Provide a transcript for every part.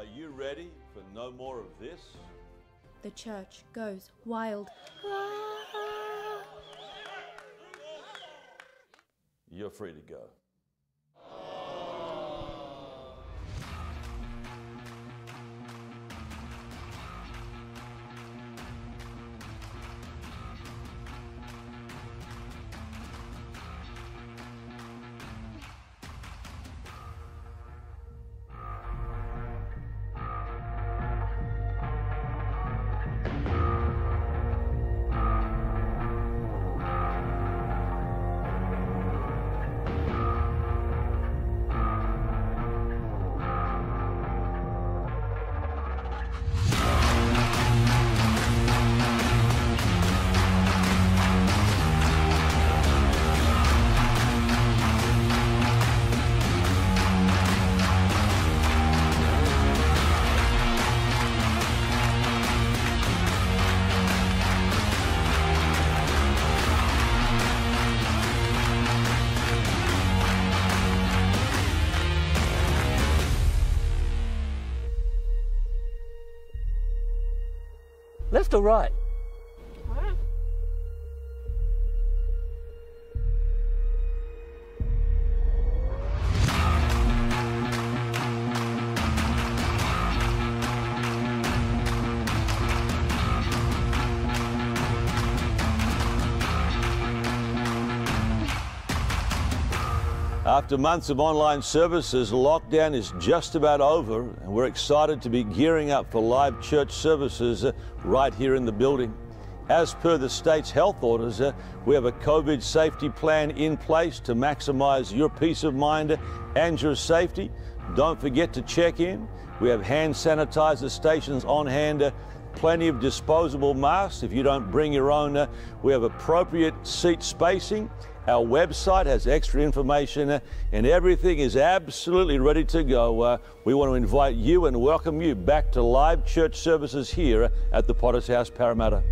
Are you ready for no more of this? The church goes wild. You're free to go. Left or right? After months of online services, lockdown is just about over, and we're excited to be gearing up for live church services right here in the building. As per the state's health orders, we have a COVID safety plan in place to maximise your peace of mind and your safety. Don't forget to check in. We have hand sanitizer stations on hand, plenty of disposable masks. If you don't bring your own, we have appropriate seat spacing. Our website has extra information and everything is absolutely ready to go. We want to invite you and welcome you back to live church services here at the Potter's House, Parramatta.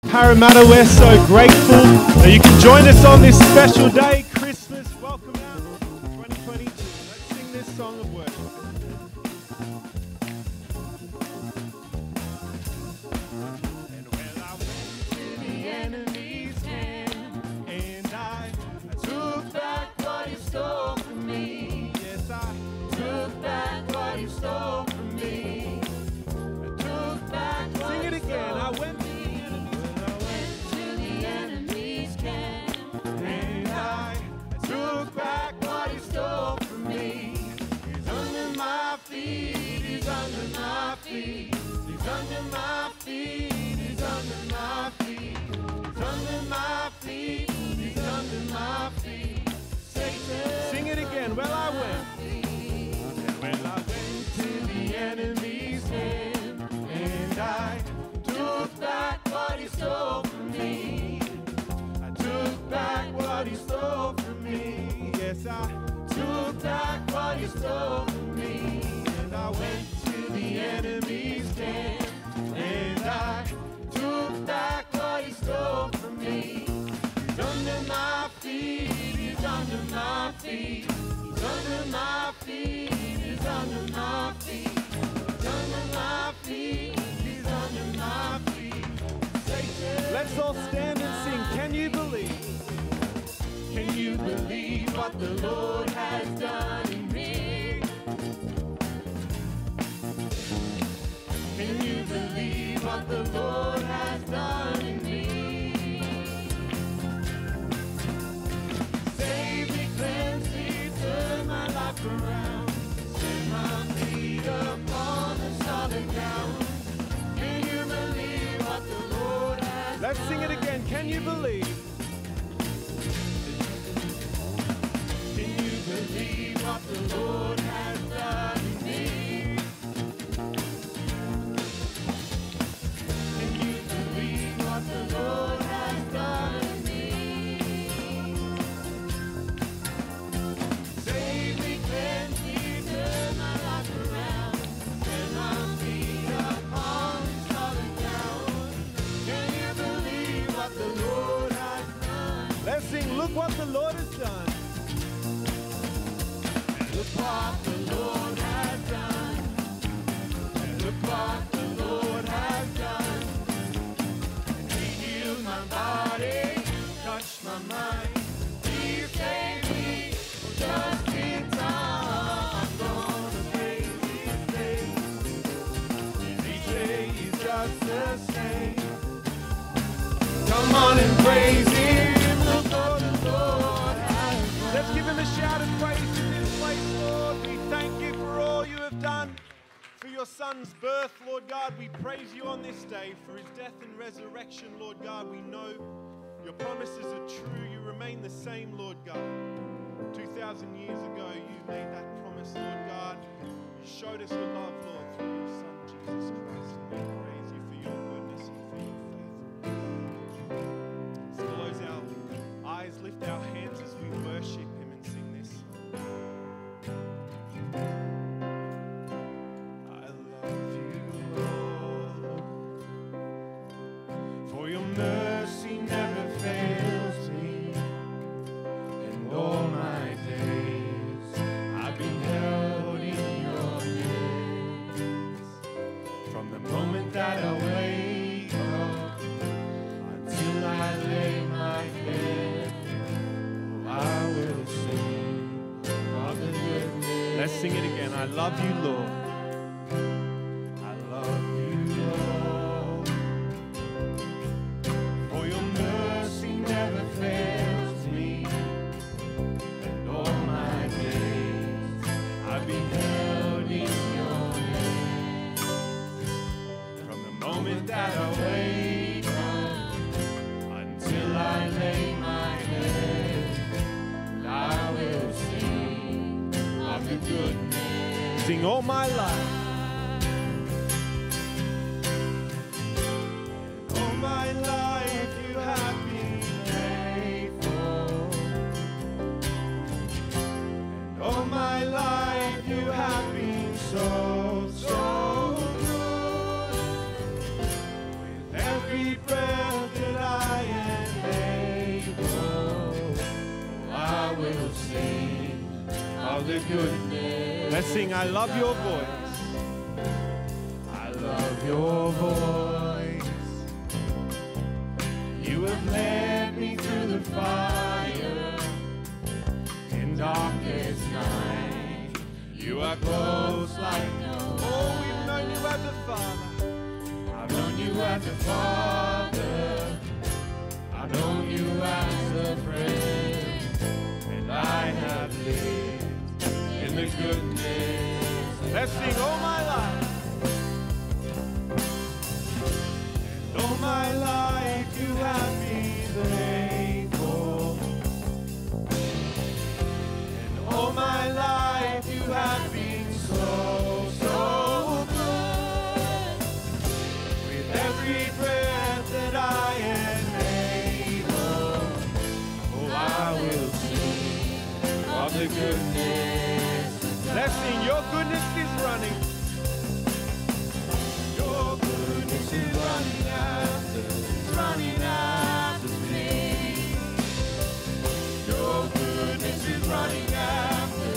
Parramatta, we're so grateful that you can join us on this special day, Christmas. Welcome out 2022. Let's sing this song of worship. And well, I went to the enemy's hand, and I took back what he stole from me. Yes, I took back what he stole from me. I took back what sing it again. I went to the enemy's camp, and I took back what he stole from me. He's under my feet, he's under my feet, he's under my feet, he's under my feet, he's under my feet, he's under my feet. Satan, sing it again. Well, I went, and when I went to the enemy's camp, and I took back what he stole from me. I took back what he stole from me. Yes, I took back what he stole from me. And I went to the enemy's camp, and I took back what he stole from me. He's under my feet, he's under my feet, he's under my feet, he's under my feet, he's under my feet, he's under my feet. Let's all stand and sing. Can you believe? Can you believe what the Lord has done in me? Can you believe what the Lord has done in me? Save me, cleanse me, turn my life around, set my feet upon the solid ground. Can you believe what the Lord has done? Let's sing it again. Can you believe? Can you believe what the Lord has done in me? Can you believe what the Lord has done in me? Save me, cleanse me, turn my life around, set my feet upon solid ground. Can you believe what the Lord has done? Let's sing, look what the Lord has done. Look what the Lord has done. Look what the Lord has done. He healed my body, touched my mind. He saved me just in time. I'm gonna praise His name. Each day is just the same. Come on and praise Him. Look what the Lord has done. Let's give Him a shout of praise in this place, Lord. We thank You for all You have done. For Your Son's birth, Lord God, we praise You on this day. For His death and resurrection, Lord God, we know Your promises are true. You remain the same, Lord God. 2,000 years ago, You made that promise, Lord God. You showed us Your love, Lord, through Your Son, Jesus Christ. And we praise You for Your goodness and for Your faithfulness. Let's close our eyes, lift our hands as we worship Him and sing this. I love You, Lord, for Your mercy never fails me, and all my days I've been held in Your hands. From the moment that I wake up until I lay my head, I will sing of the goodness. Let's sing it again. I love You, Lord. I love You, Lord, for Your mercy never fails me, and all my days I've been held in Your hands. From the moment that I wake up until I lay my head, I will sing of the goodness. Sing all my life. All my life You have been faithful. And all my life You have been so, so good. With every breath Sing, I love your voice. I love your voice. You have led me through the fire in darkest night. You are close like no other. Oh, we've known you as a father. I've known you as a father. I've known you as a friend. And I have lived in the goodness. Let's sing all my life. And all my life you have been faithful. And all my life you have been so, so good. With every breath that I am able, oh, I will sing of the goodness. Let's sing, your goodness is running. Your goodness is running after me. Your goodness is running after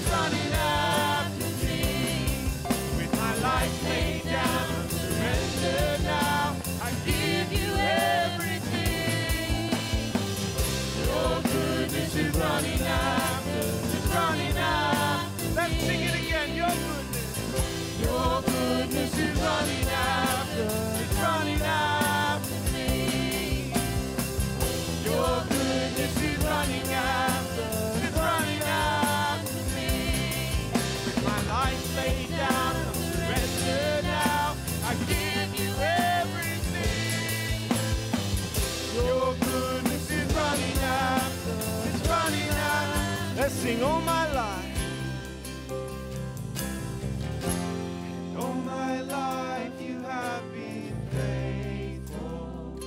me. With my life laid down, I surrender now. I give you everything. Your goodness is running after, it's running after. Let's sing it again. Your goodness is running after, it's running after me. Your goodness is running after, it's running after me. With my life laid down, I surrender now. I give you everything. Your goodness is running after, it's running after. Let's sing all my life. All my life you have been faithful.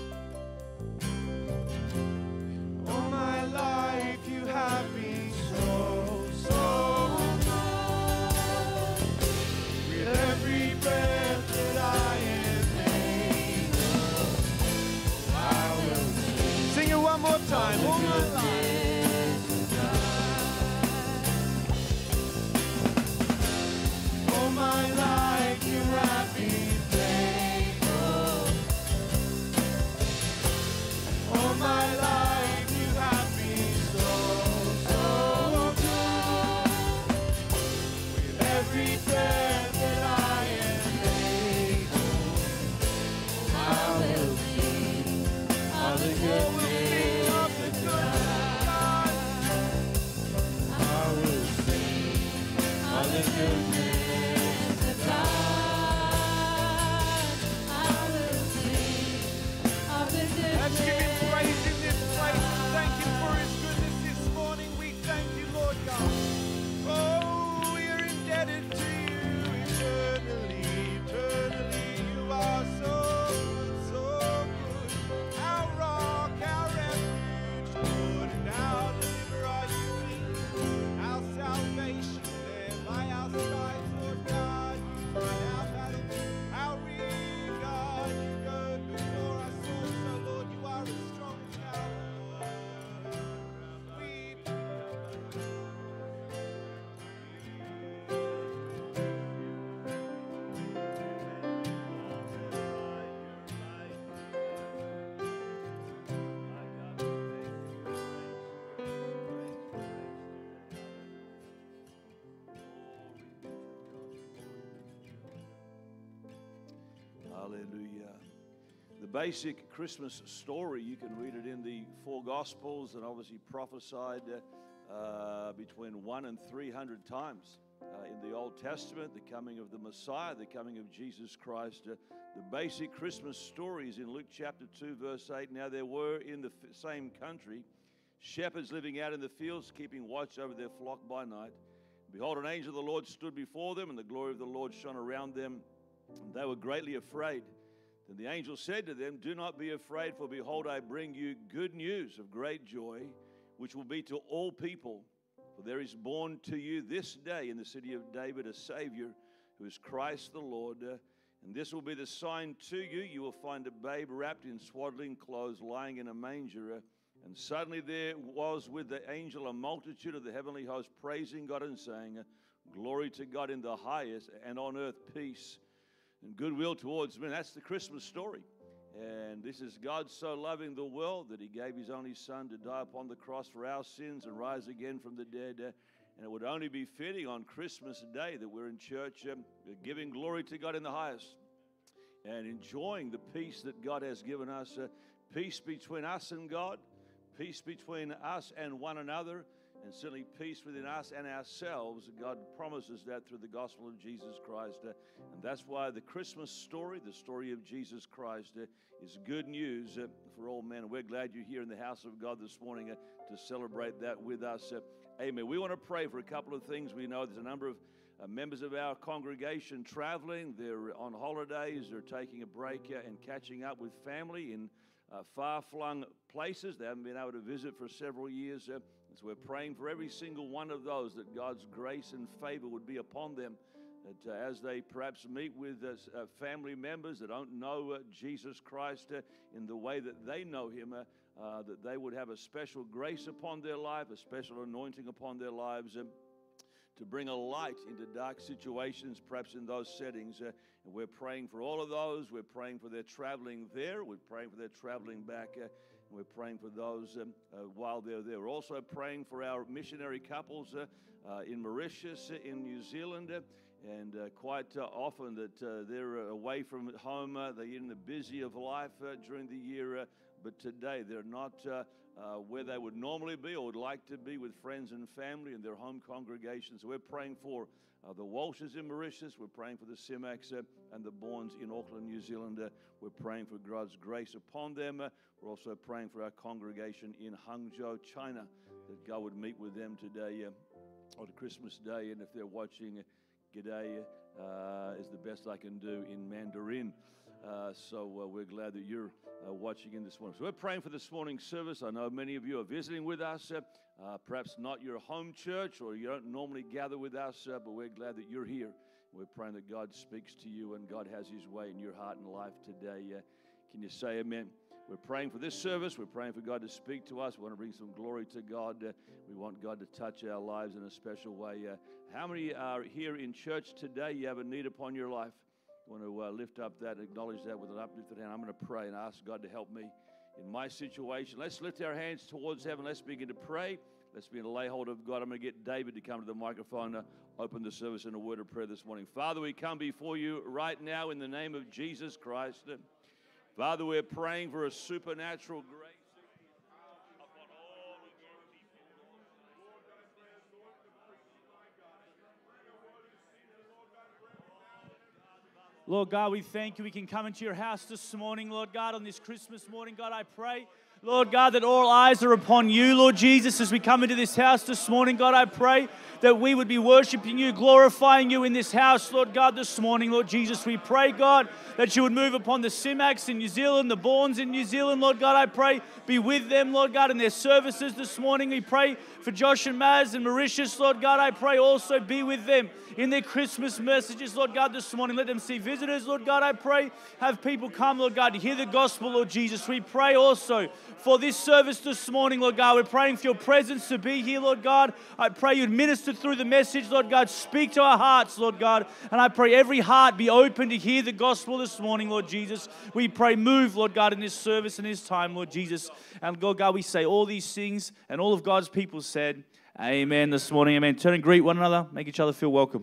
All my life you have been so, so good. With every breath that I am able, I will sing it one more time. All my life. All my life you have been faithful. All my life you have been so, so good. With every breath that I am able, I will sing of the goodness of God. I will sing of the goodness. Let's give him praise in this place. Thank him for his goodness this morning. We thank you, Lord God. Oh, we are indebted to you eternally. Eternally, you are so good, so good. Our rock, our refuge, Lord, and our deliverer are you King. Our salvation there by our sides, Lord God. You fight our battles, our rear guard. You go before us also, Lord. You are a strong tower. We Hallelujah. The basic Christmas story, you can read it in the four Gospels and obviously prophesied between 100 and 300 times in the Old Testament, the coming of the Messiah, the coming of Jesus Christ. The basic Christmas story is in Luke chapter 2, verse 8. Now there were in the same country shepherds living out in the fields, keeping watch over their flock by night. Behold, an angel of the Lord stood before them, and the glory of the Lord shone around them, and they were greatly afraid. Then the angel said to them, do not be afraid, for behold, I bring you good news of great joy, which will be to all people. For there is born to you this day in the city of David a Savior, who is Christ the Lord. And this will be the sign to you. You will find a babe wrapped in swaddling clothes, lying in a manger. And suddenly there was with the angel a multitude of the heavenly host, praising God and saying, Glory to God in the highest, and on earth peace and goodwill towards men. That's the Christmas story. And this is God so loving the world that He gave His only Son to die upon the cross for our sins and rise again from the dead. And it would only be fitting on Christmas Day that we're in church giving glory to God in the highest and enjoying the peace that God has given us, peace between us and God, peace between us and one another, and certainly peace within us and ourselves. God promises that through the gospel of Jesus Christ. And that's why the Christmas story, the story of Jesus Christ, is good news for all men. And we're glad you're here in the house of God this morning to celebrate that with us. Amen. We want to pray for a couple of things. We know there's a number of members of our congregation traveling. They're on holidays. They're taking a break and catching up with family in far-flung places they haven't been able to visit for several years. So we're praying for every single one of those, that God's grace and favor would be upon them, that as they perhaps meet with family members that don't know Jesus Christ in the way that they know Him, that they would have a special grace upon their life, a special anointing upon their lives, to bring a light into dark situations, perhaps in those settings. And we're praying for all of those. We're praying for their traveling there. We're praying for their traveling back. And we're praying for those while they're there. We're also praying for our missionary couples in Mauritius, in New Zealand. And quite often that they're away from home. They're in the busy of life during the year. But today they're not where they would normally be or would like to be with friends and family in their home congregations. So we're praying for the Walshes in Mauritius. We're praying for the Simaks and the Bournes in Auckland, New Zealand. We're praying for God's grace upon them. We're also praying for our congregation in Hangzhou, China, that God would meet with them today on Christmas Day. And if they're watching, G'day is the best I can do in Mandarin. So we're glad that you're watching in this morning. So we're praying for this morning's service. I know many of you are visiting with us, perhaps not your home church, or you don't normally gather with us, but we're glad that you're here. We're praying that God speaks to you and God has His way in your heart and life today. Can you say amen? We're praying for this service. We're praying for God to speak to us. We want to bring some glory to God. We want God to touch our lives in a special way. How many are here in church today? You have a need upon your life. I want to lift up that, acknowledge that with an uplifted hand. I'm going to pray and ask God to help me in my situation. Let's lift our hands towards heaven. Let's begin to pray. Let's begin to lay hold of God. I'm going to get David to come to the microphone to open the service in a word of prayer this morning. Father, we come before you right now in the name of Jesus Christ. Father, we're praying for a supernatural grace upon all of your people. Lord God, we thank you. We can come into your house this morning, Lord God, on this Christmas morning. God, I pray, Lord God, that all eyes are upon you, Lord Jesus, as we come into this house this morning. God, I pray that we would be worshiping you, glorifying you in this house, Lord God, this morning, Lord Jesus. We pray, God, that you would move upon the Simaks in New Zealand, the Bournes in New Zealand, Lord God. I pray, be with them, Lord God, in their services this morning. We pray for Josh and Maz and Mauritius, Lord God. I pray also be with them in their Christmas messages, Lord God, this morning. Let them see visitors, Lord God. I pray, have people come, Lord God, to hear the gospel, Lord Jesus. We pray also for this service this morning, Lord God. We're praying for your presence to be here, Lord God. I pray you'd minister through the message, Lord God. Speak to our hearts, Lord God. And I pray every heart be open to hear the gospel this morning, Lord Jesus. We pray, move, Lord God, in this service and this time, Lord Jesus. And Lord God, we say all these things, and all of God's people said, amen this morning. Amen. Turn and greet one another. Make each other feel welcome.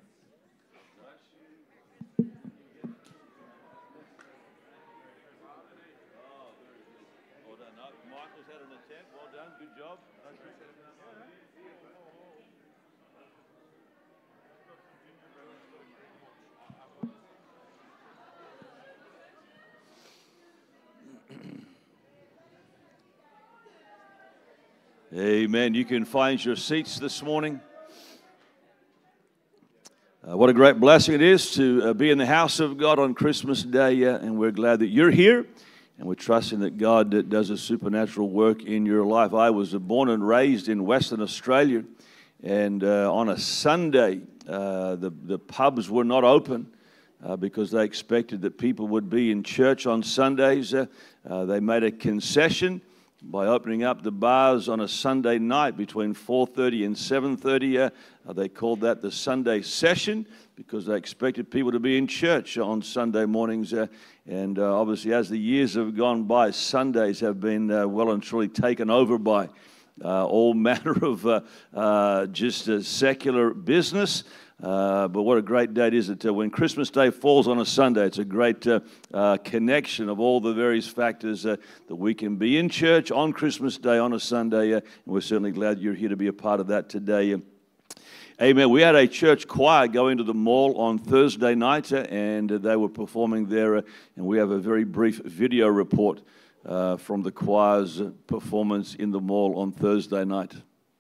Amen. You can find your seats this morning. What a great blessing it is to be in the house of God on Christmas Day, and we're glad that you're here, and we're trusting that God does a supernatural work in your life. I was born and raised in Western Australia, and on a Sunday, the pubs were not open because they expected that people would be in church on Sundays. They made a concession by opening up the bars on a Sunday night between 4:30 and 7:30. They called that the Sunday session because they expected people to be in church on Sunday mornings. And obviously, as the years have gone by, Sundays have been well and truly taken over by all manner of just secular business. But what a great day it is that when Christmas Day falls on a Sunday, it's a great connection of all the various factors that we can be in church on Christmas Day on a Sunday. And we're certainly glad you're here to be a part of that today. Amen. We had a church choir go into the mall on Thursday night, and they were performing there. And we have a very brief video report from the choir's performance in the mall on Thursday night.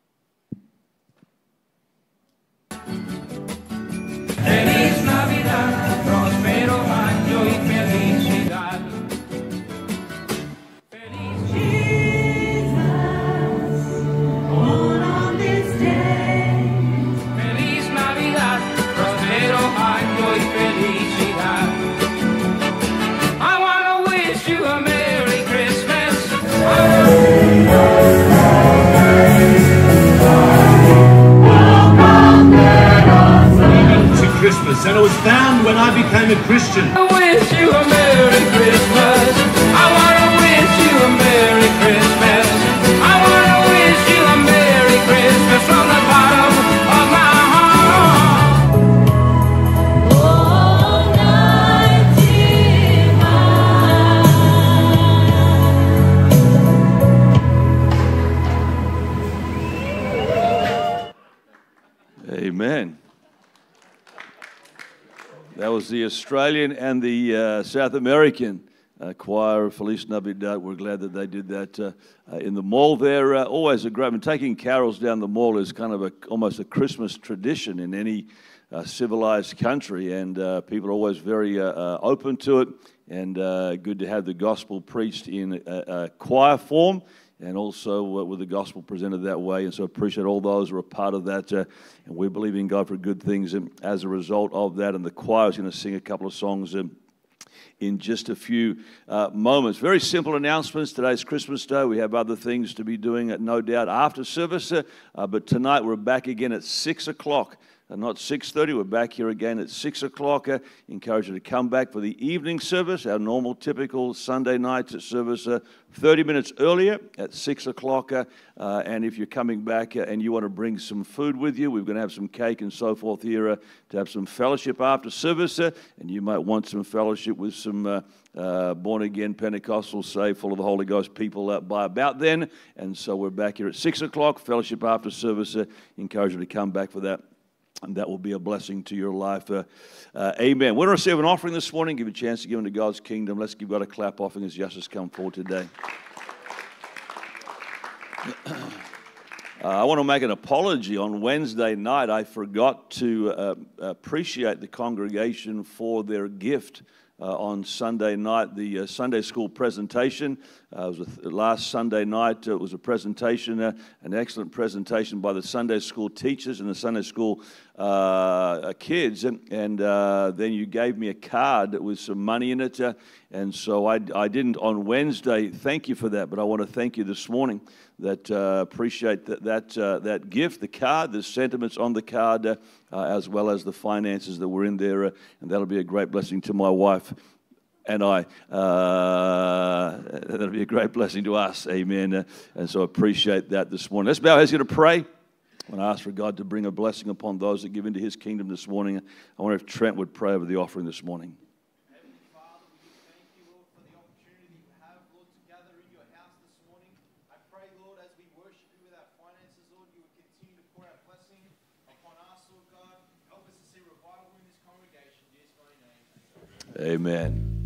Feliz Navidad, próspero año y felicidad. Feliz Jesus, born on this day. Feliz Navidad, próspero año y felicidad. I want to wish you a Merry Christmas. Christmas, and it was found when I became a Christian. I wish you a Merry Christmas. I want to wish you a Merry Christmas. I want to wish you a Merry Christmas from the bottom of my heart. Oh, night Amen. That was the Australian and the South American choir of Feliz Navidad. We're glad that they did that in the mall there. Always a great, I mean, taking carols down the mall is kind of almost a Christmas tradition in any civilized country, and people are always very open to it, and good to have the gospel preached in a choir form, and also with the gospel presented that way. And so appreciate all those who are a part of that. And we believe in God for good things as a result of that. And the choir is going to sing a couple of songs in just a few moments. Very simple announcements. Today's Christmas Day. We have other things to be doing, no doubt, after service. But tonight we're back again at 6 o'clock. Not 6:30, we're back here again at 6 o'clock. Encourage you to come back for the evening service, our normal, typical Sunday night service, 30 minutes earlier at 6 o'clock. And if you're coming back and you want to bring some food with you, we're going to have some cake and so forth here to have some fellowship after service. And you might want some fellowship with some born-again Pentecostal, saved, full of the Holy Ghost people by about then. And so we're back here at 6 o'clock, fellowship after service. Encourage you to come back for that. And that will be a blessing to your life. Amen. We're going to receive an offering this morning. Give you a chance to give into God's kingdom. Let's give God a clap offering as Justice come forward today. I want to make an apology. On Wednesday night, I forgot to appreciate the congregation for their gift. On Sunday night, the Sunday school presentation. It was last Sunday night. It was a presentation, an excellent presentation by the Sunday school teachers and the Sunday school kids. And then you gave me a card with some money in it. And so I didn't on Wednesday thank you for that, but I want to thank you this morning. That appreciate that gift, the card, the sentiments on the card, as well as the finances that were in there, and that'll be a great blessing to my wife and I. That'll be a great blessing to us, amen. And so appreciate that this morning. Let's bow our heads here to pray. I want to ask for God to bring a blessing upon those that give into His kingdom this morning. I wonder if Trent would pray over the offering this morning. Amen.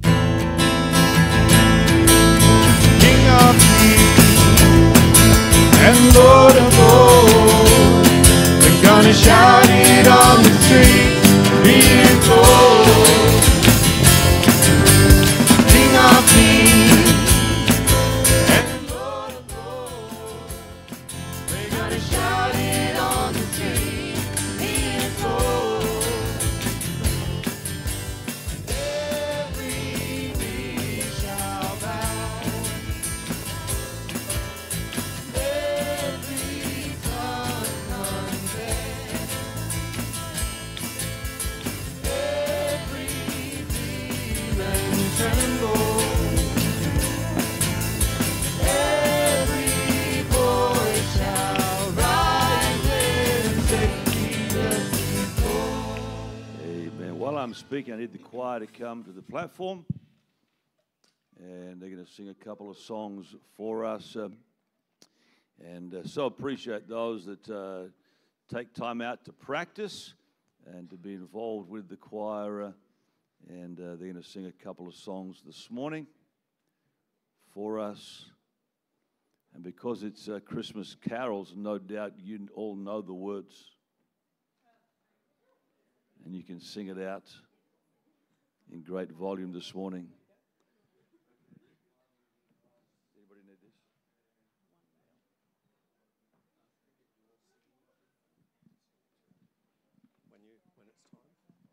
King of kings and Lord of lords, we're gonna shout it on the streets, being told. King of kings and Lord of lords, we're gonna shout it on the streets, being told. speaking, I need the choir to come to the platform. And they're going to sing a couple of songs for us. So appreciate those that take time out to practice and to be involved with the choir. And they're going to sing a couple of songs this morning for us. And because it's Christmas carols, no doubt you all know the words. And you can sing it out in great volume this morning. Anybody need this? When it's time.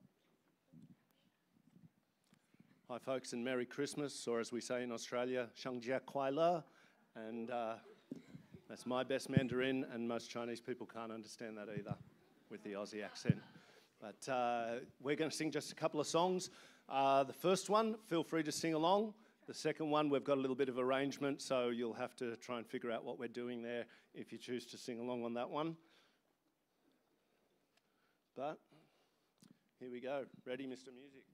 Hi folks, and Merry Christmas, or as we say in Australia, Shang Jia Kuai Le. And that's my best Mandarin, and most Chinese people can't understand that either with the Aussie accent. But we're going to sing just a couple of songs. The first one, feel free to sing along. The second one, we've got a little bit of arrangement, so you'll have to try and figure out what we're doing there if you choose to sing along on that one. But here we go. Ready, Mr. Music?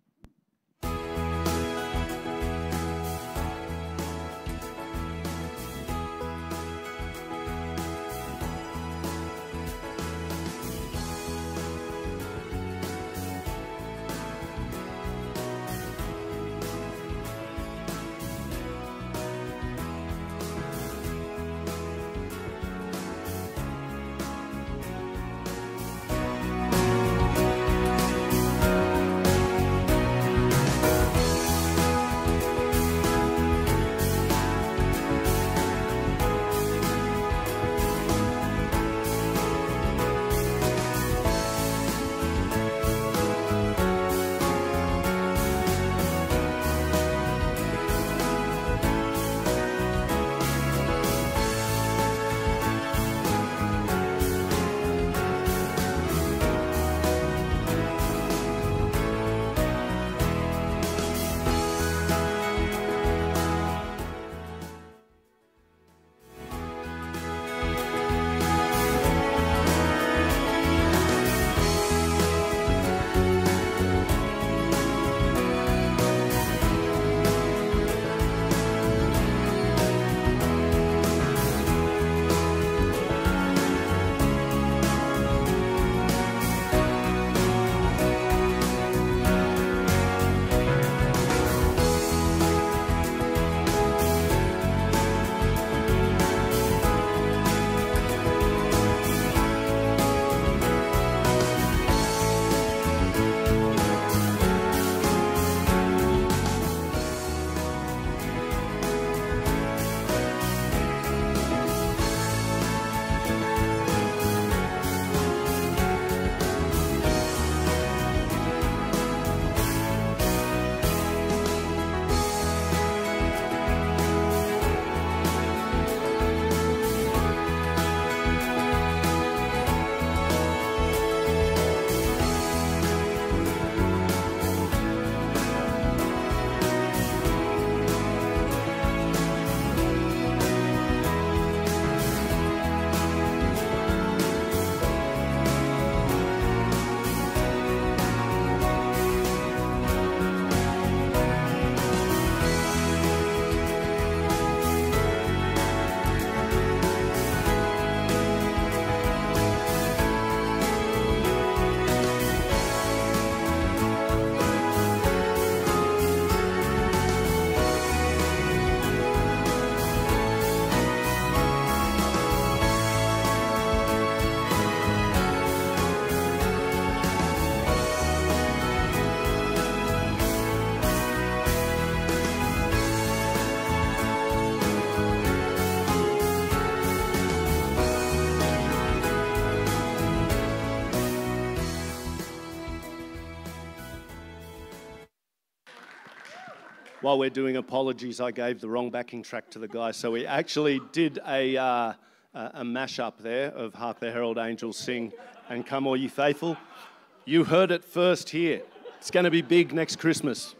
While we're doing apologies, I gave the wrong backing track to the guy. So we actually did a mashup there of Hark the Herald Angels Sing and Come All Ye Faithful. You heard it first here. It's going to be big next Christmas.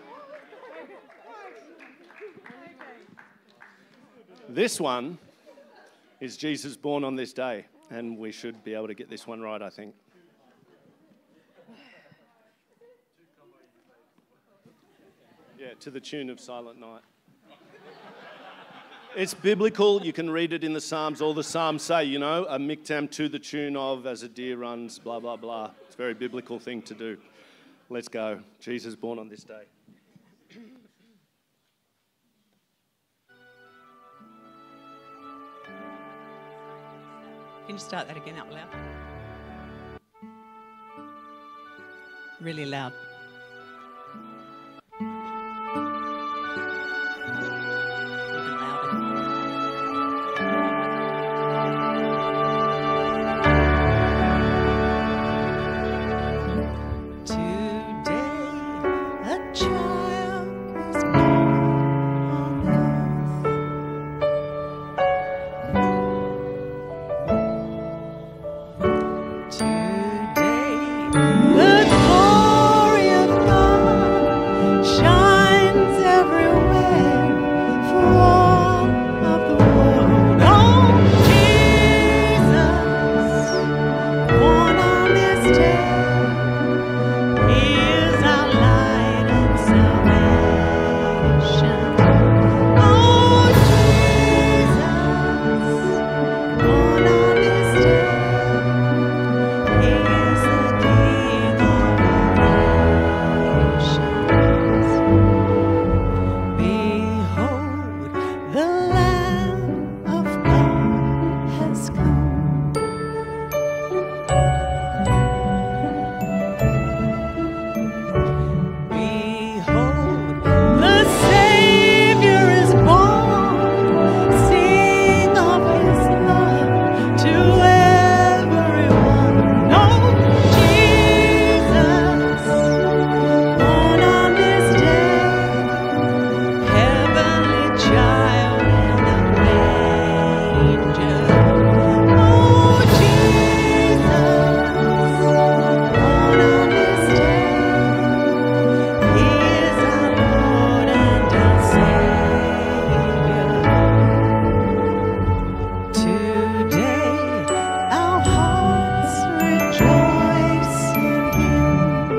This one is Jesus Born on This Day, and we should be able to get this one right, I think. Yeah, to the tune of Silent Night. It's biblical. You can read it in the Psalms. All the Psalms say, you know, a miktam to the tune of as a deer runs, blah, blah, blah. It's a very biblical thing to do. Let's go. Jesus born on this day. Can you start that again out loud? Really loud. Even louder. Today, a child is born on earth. Today, the glory of God shines everywhere for all of the world. Oh, Jesus, born on this day, He is our light and salvation. Oh, Jesus, born on this day, He is the King of nations. Behold, the Lamb of God has come. Behold, the Savior is born. Sing of His love to everyone. Oh, Jesus, born on this day, heavenly child in a manger. Oh, Jesus, born on this day, He is our Lord and our Savior. Today, our hearts rejoice in Him.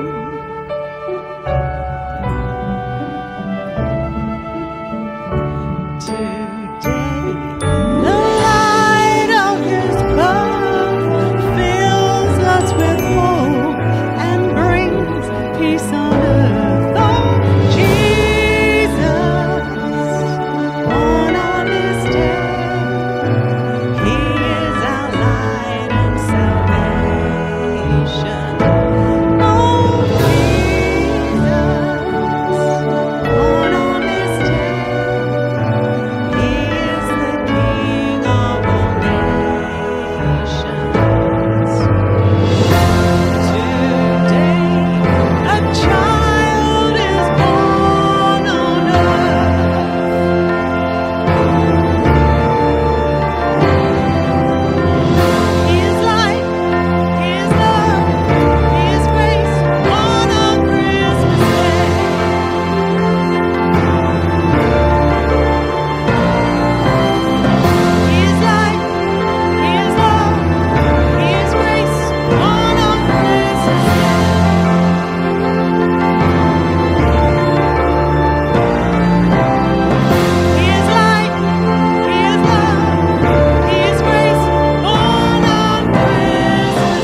Today, the light of His birth fills us with hope and brings peace on earth. Oh, Jesus, born on this day, He is our light and salvation. Oh, Jesus, born on this day, He is the King of all nations. Today, a child is born on earth. He is light, He is love, He is grace, born on Christmas Day. He is light, He is love, He is grace, born on Christmas Day. He is light, He is love, He is grace, born on Christmas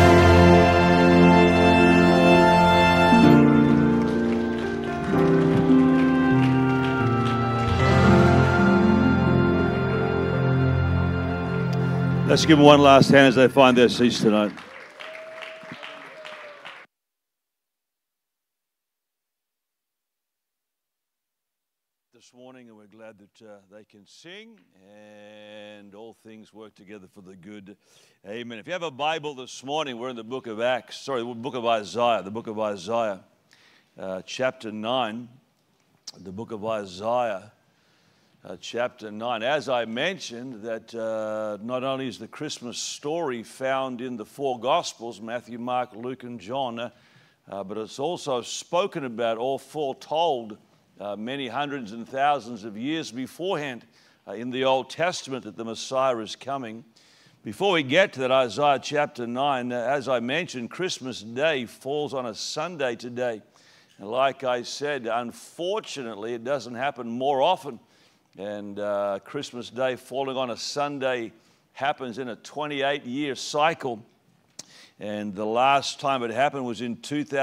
Let's give them one last hand as they find their seats tonight. This morning, and we're glad that they can sing, and all things work together for the good. Amen. If you have a Bible this morning, we're in the book of the book of Isaiah, chapter 9, the book of Isaiah. Chapter 9. As I mentioned, that not only is the Christmas story found in the four Gospels, Matthew, Mark, Luke, and John, but it's also spoken about or foretold many hundreds and thousands of years beforehand in the Old Testament that the Messiah is coming. Before we get to that, Isaiah chapter 9, as I mentioned, Christmas Day falls on a Sunday today. And like I said, unfortunately, it doesn't happen more often. And Christmas Day falling on a Sunday happens in a 28-year cycle. And the last time it happened was in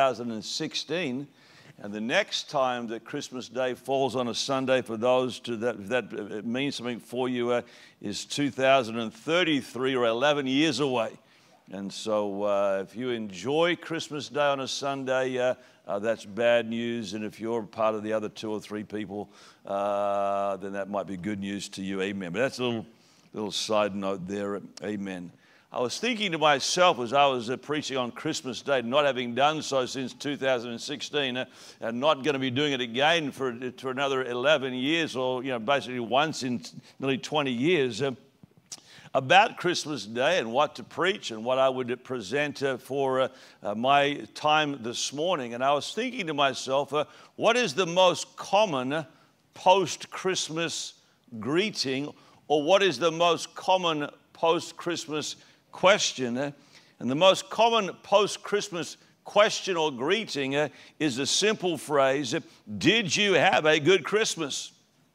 2016. And the next time that Christmas Day falls on a Sunday, for those that it means something for you, is 2033, or 11 years away. And so if you enjoy Christmas Day on a Sunday, that's bad news. And if you're part of the other 2 or 3 people, then that might be good news to you. Amen. But that's a little side note there. Amen. I was thinking to myself as I was preaching on Christmas Day, not having done so since 2016, and not going to be doing it again for another 11 years, or basically once in nearly 20 years, about Christmas Day and what to preach and what I would present for my time this morning. And I was thinking to myself, what is the most common post-Christmas greeting, or what is the most common post-Christmas question? And the most common post-Christmas question or greeting is the simple phrase, did you have a good Christmas?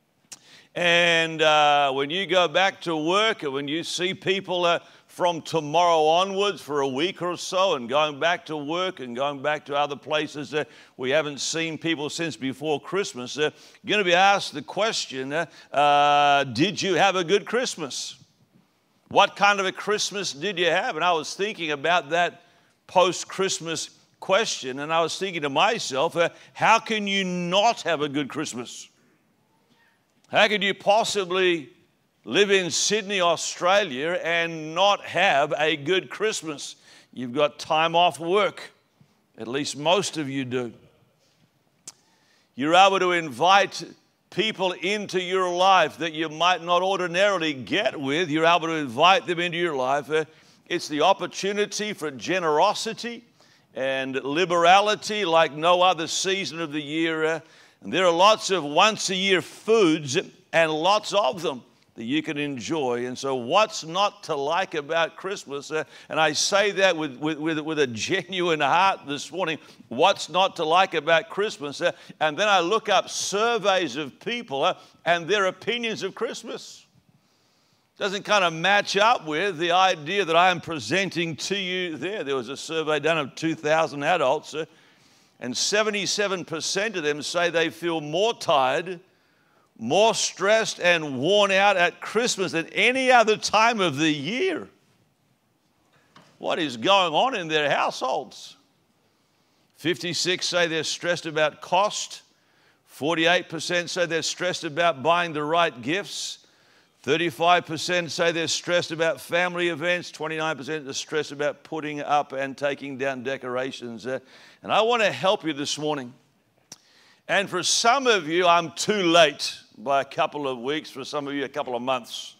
And when you go back to work, and when you see people from tomorrow onwards for a week or so, and going back to work and going back to other places that we haven't seen people since before Christmas, you're going to be asked the question, did you have a good Christmas? What kind of a Christmas did you have? And I was thinking about that post-Christmas question, and I was thinking to myself, how can you not have a good Christmas? How could you possibly live in Sydney, Australia, and not have a good Christmas? You've got time off work. At least most of you do. You're able to invite people into your life that you might not ordinarily get with. You're able to invite them into your life. It's the opportunity for generosity and liberality like no other season of the year. And there are lots of once-a-year foods, and lots of them, that you can enjoy. And so what's not to like about Christmas? And I say that with a genuine heart this morning. What's not to like about Christmas? And then I look up surveys of people and their opinions of Christmas. Doesn't kind of match up with the idea that I am presenting to you there. There was a survey done of 2,000 adults, and 77% of them say they feel more tired, more stressed and worn out at Christmas than any other time of the year. What is going on in their households? 56 say they're stressed about cost. 48% say they're stressed about buying the right gifts. 35% say they're stressed about family events. 29% are stressed about putting up and taking down decorations. And I want to help you this morning. And for some of you, I'm too late by a couple of weeks. For some of you, a couple of months.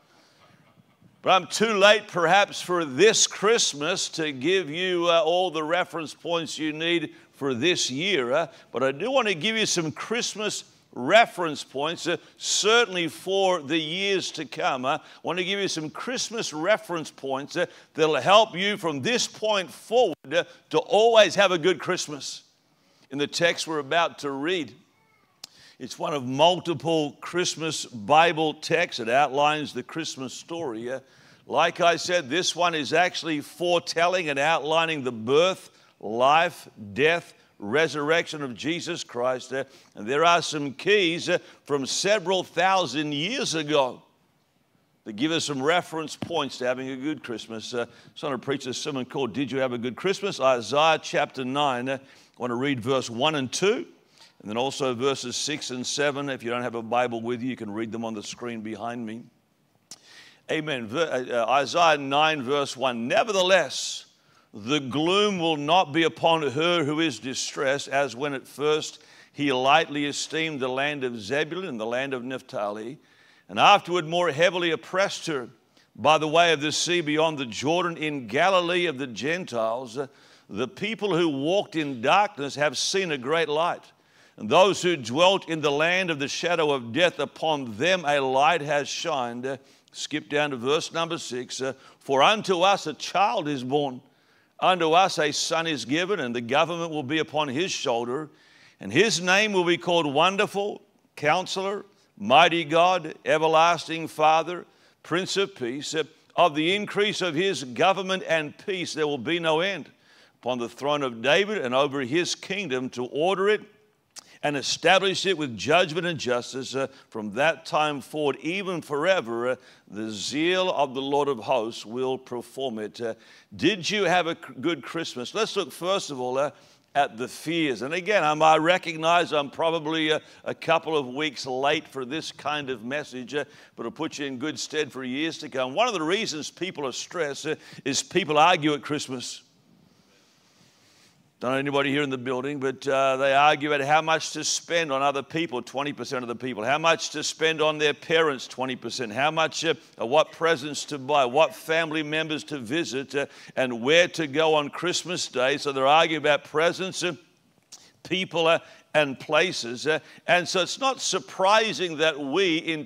But I'm too late perhaps for this Christmas to give you all the reference points you need for this year. But I do want to give you some Christmas reference points, certainly for the years to come. I want to give you some Christmas reference points that'll help you from this point forward to always have a good Christmas. In the text we're about to read, it's one of multiple Christmas Bible texts. It outlines the Christmas story. Like I said, this one is actually foretelling and outlining the birth, life, death, resurrection of Jesus Christ. And there are some keys from several thousand years ago that give us some reference points to having a good Christmas. So I'm going to preach a sermon called Did You Have a Good Christmas? Isaiah chapter 9. I want to read verse 1 and 2, and then also verses 6 and 7. If you don't have a Bible with you, you can read them on the screen behind me. Amen. Isaiah 9 verse 1. Nevertheless, the gloom will not be upon her who is distressed, as when at first he lightly esteemed the land of Zebulun and the land of Naphtali, and afterward more heavily oppressed her by the way of the sea beyond the Jordan in Galilee of the Gentiles. The people who walked in darkness have seen a great light, and those who dwelt in the land of the shadow of death, upon them a light has shined. Skip down to verse number 6. For unto us a child is born, unto us a son is given, and the government will be upon his shoulder, And his name will be called Wonderful, Counselor, Mighty God, Everlasting Father, Prince of Peace. Of the increase of his government and peace there will be no end upon the throne of David and over his kingdom, to order it and establish it with judgment and justice from that time forward, even forever. The zeal of the Lord of hosts will perform it. Did you have a good Christmas? Let's look first of all at the fears. And again, I recognize I'm probably a couple of weeks late for this kind of message, but it'll put you in good stead for years to come. One of the reasons people are stressed is people argue at Christmas. Don't know anybody here in the building, but they argue about how much to spend on other people, 20% of the people. How much to spend on their parents, 20%. How much, what presents to buy, what family members to visit, and where to go on Christmas Day. So they're arguing about presents, people, and places. And so it's not surprising that we in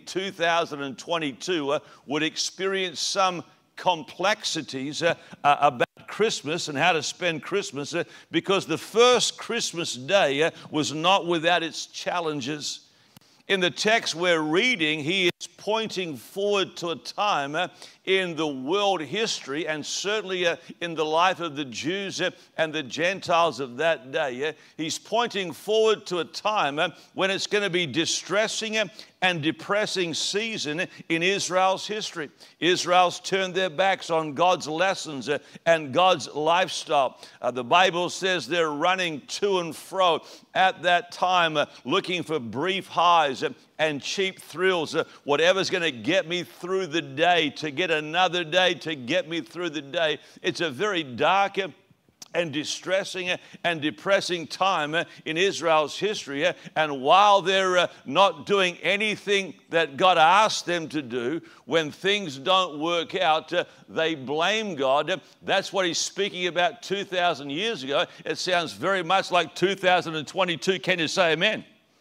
2022 would experience some complexities about Christmas and how to spend Christmas, because the first Christmas day was not without its challenges. In the text we're reading, he is pointing forward to a time in the world history, and certainly in the life of the Jews and the Gentiles of that day. He's pointing forward to a time when it's going to be distressing and depressing season in Israel's history. Israel's turned their backs on God's lessons and God's lifestyle. The Bible says they're running to and fro at that time, looking for brief highs and cheap thrills, whatever's going to get me through the day, to get another day, to get me through the day. It's a very dark and distressing and depressing time in Israel's history. And while they're not doing anything that God asked them to do, when things don't work out, they blame God. That's what he's speaking about 2,000 years ago. It sounds very much like 2022. Can you say amen?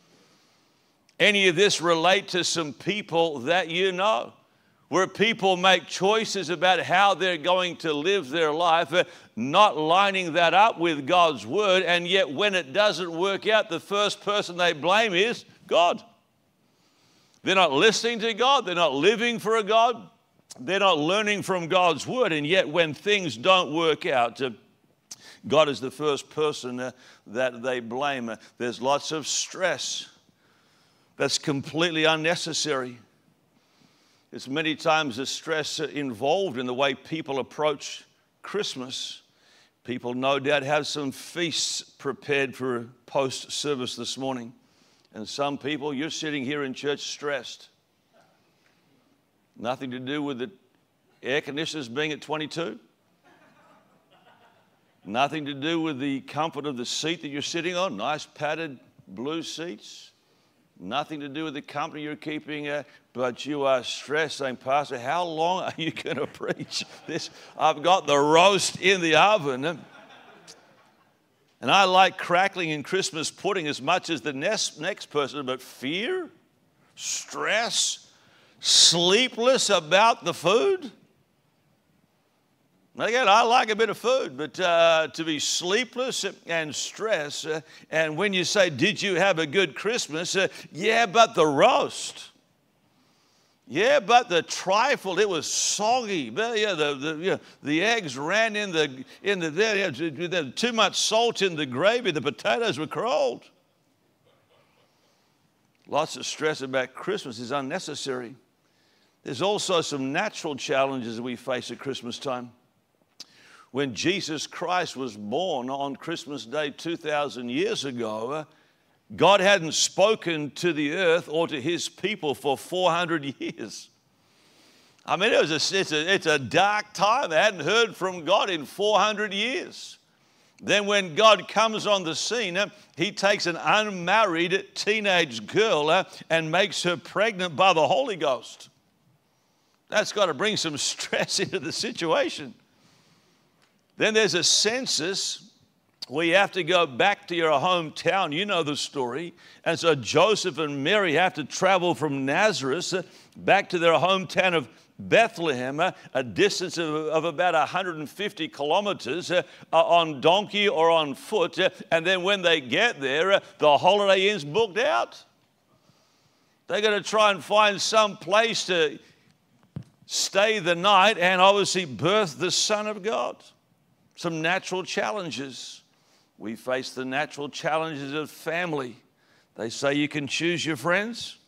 Any of this relate to some people that you know, where people make choices about how they're going to live their life, not lining that up with God's word, and yet when it doesn't work out, the first person they blame is God. They're not listening to God, they're not living for a God, they're not learning from God's word, and yet when things don't work out, God is the first person that they blame. There's lots of stress that's completely unnecessary. There's many times the stress involved in the way people approach Christmas. People no doubt have some feasts prepared for post-service this morning. And some people, you're sitting here in church stressed. Nothing to do with the air conditioners being at 22. Nothing to do with the comfort of the seat that you're sitting on, nice padded blue seats. Nothing to do with the company you're keeping, but you are stressed, saying, Pastor, how long are you going to preach this? I've got the roast in the oven. And I like crackling and Christmas pudding as much as the next person, but fear, stress, sleepless about the food. Again, I like a bit of food, but to be sleepless and stressed, and when you say, did you have a good Christmas? Yeah, but the roast. Yeah, but the trifle, it was soggy. Yeah, the eggs ran in there, too much salt in the gravy, the potatoes were cold. Lots of stress about Christmas is unnecessary. There's also some natural challenges that we face at Christmas time. When Jesus Christ was born on Christmas Day 2,000 years ago, God hadn't spoken to the earth or to his people for 400 years. I mean, it's a dark time. They hadn't heard from God in 400 years. Then when God comes on the scene, he takes an unmarried teenage girl and makes her pregnant by the Holy Ghost. That's got to bring some stress into the situation. Then there's a census where you have to go back to your hometown. You know the story. And so Joseph and Mary have to travel from Nazareth back to their hometown of Bethlehem, a distance of about 150 kilometers on donkey or on foot. And then when they get there, the Holiday Inn's booked out. They're going to try and find some place to stay the night and obviously birth the Son of God. Some natural challenges. We face the natural challenges of family. They say you can choose your friends.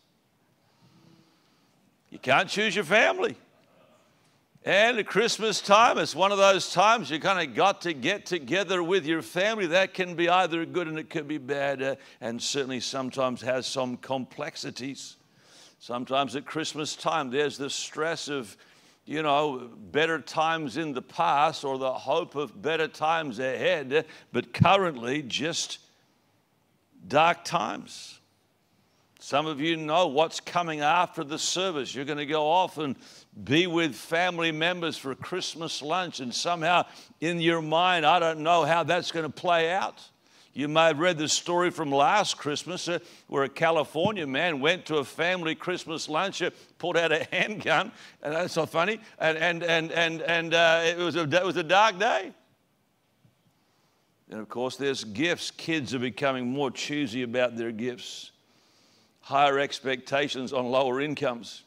You can't choose your family. And at Christmas time, it's one of those times you kind of got to get together with your family. That can be either good and it could be bad, and certainly sometimes has some complexities. Sometimes at Christmas time, there's the stress of, you know, better times in the past or the hope of better times ahead, but currently just dark times. Some of you know what's coming after the service. You're going to go off and be with family members for Christmas lunch, and somehow in your mind, I don't know how that's going to play out. You may have read the story from last Christmas where a California man went to a family Christmas lunch, pulled out a handgun, and that's so funny, and it was a dark day. And of course, there's gifts. Kids are becoming more choosy about their gifts. Higher expectations on lower incomes.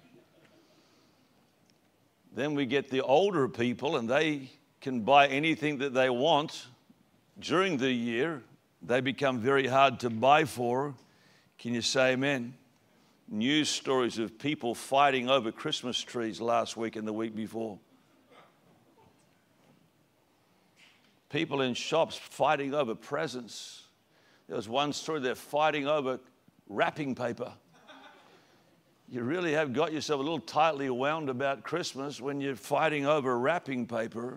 Then we get the older people, and they can buy anything that they want during the year. They become very hard to buy for. Can you say amen? News stories of people fighting over Christmas trees last week and the week before. People in shops fighting over presents. There was one story, they're fighting over wrapping paper. You really have got yourself a little tightly wound about Christmas when you're fighting over wrapping paper.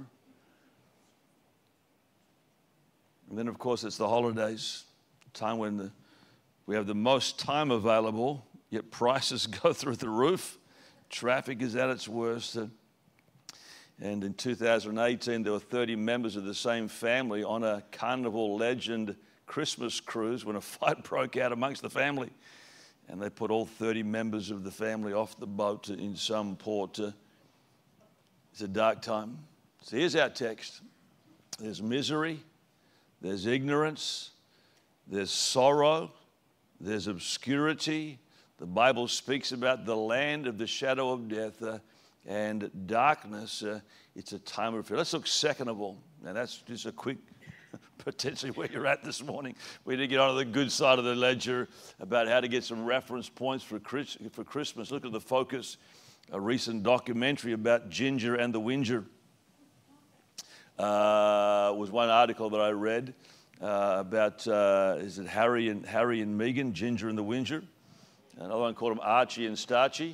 And then, of course, it's the holidays, time when we have the most time available, yet prices go through the roof. Traffic is at its worst. And in 2018, there were 30 members of the same family on a Carnival Legend Christmas cruise when a fight broke out amongst the family. And they put all 30 members of the family off the boat in some port. It's a dark time. So here's our text. There's misery, there's ignorance, there's sorrow, there's obscurity. The Bible speaks about the land of the shadow of death and darkness. It's a time of fear. Let's look second of all. Now that's just a quick potentially where you're at this morning. We need to get on the good side of the ledger about how to get some reference points for Christmas. Look at the Focus, a recent documentary about Ginger and the Whinger. Was one article that I read about, is it Harry and Meghan, Ginger and the Whinger? Another one called them Archie and Starchy.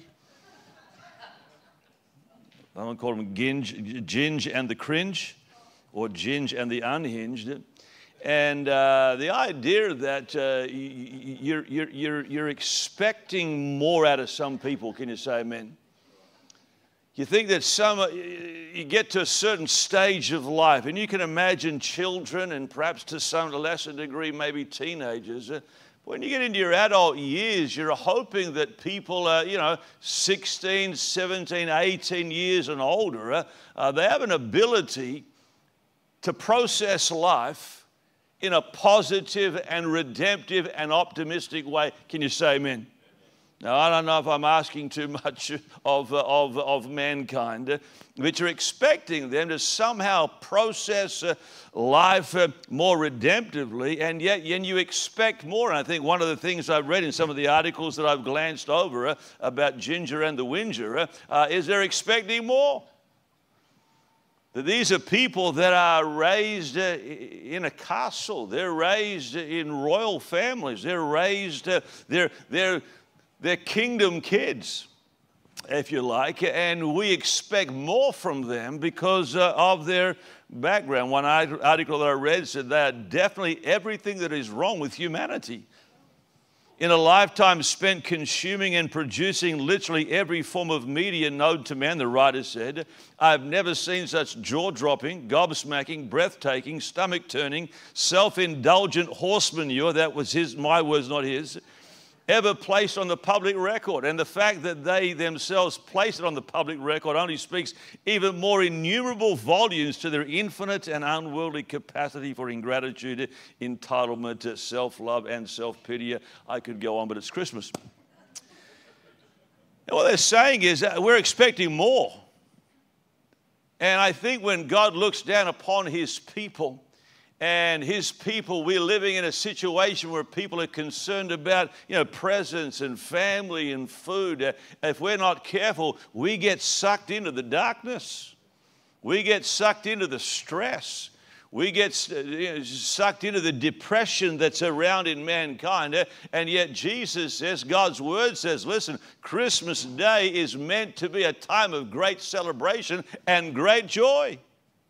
Another one called them Ginge and the Cringe, or Ginge and the Unhinged. And the idea that you're expecting more out of some people. Can you say amen? You think that you get to a certain stage of life, and you can imagine children and perhaps to some lesser degree maybe teenagers. When you get into your adult years, you're hoping that people, 16, 17, 18 years and older, they have an ability to process life in a positive and redemptive and optimistic way. Can you say amen? Now, I don't know if I'm asking too much of mankind, but you're expecting them to somehow process life more redemptively, and yet you expect more. And I think one of the things I've read in some of the articles that I've glanced over about Ginger and the Whinger is they're expecting more. That these are people that are raised in a castle. They're raised in royal families. They're raised, they're kingdom kids, if you like, and we expect more from them because of their background. One article that I read said that definitely everything that is wrong with humanity. In a lifetime spent consuming and producing literally every form of media known to man, the writer said, I've never seen such jaw-dropping, gobsmacking, breathtaking, stomach-turning, self-indulgent horse manure. That was my words, not his. ever placed on the public record. And the fact that they themselves place it on the public record only speaks even more innumerable volumes to their infinite and unworldly capacity for ingratitude, entitlement, self-love, and self-pity. I could go on, but it's Christmas. And what they're saying is we're expecting more. And I think when God looks down upon his people, and his people, we're living in a situation where people are concerned about, presents and family and food. If we're not careful, we get sucked into the darkness. We get sucked into the stress. We get sucked into the depression that's around in mankind. And yet Jesus says, God's word says, listen, Christmas Day is meant to be a time of great celebration and great joy.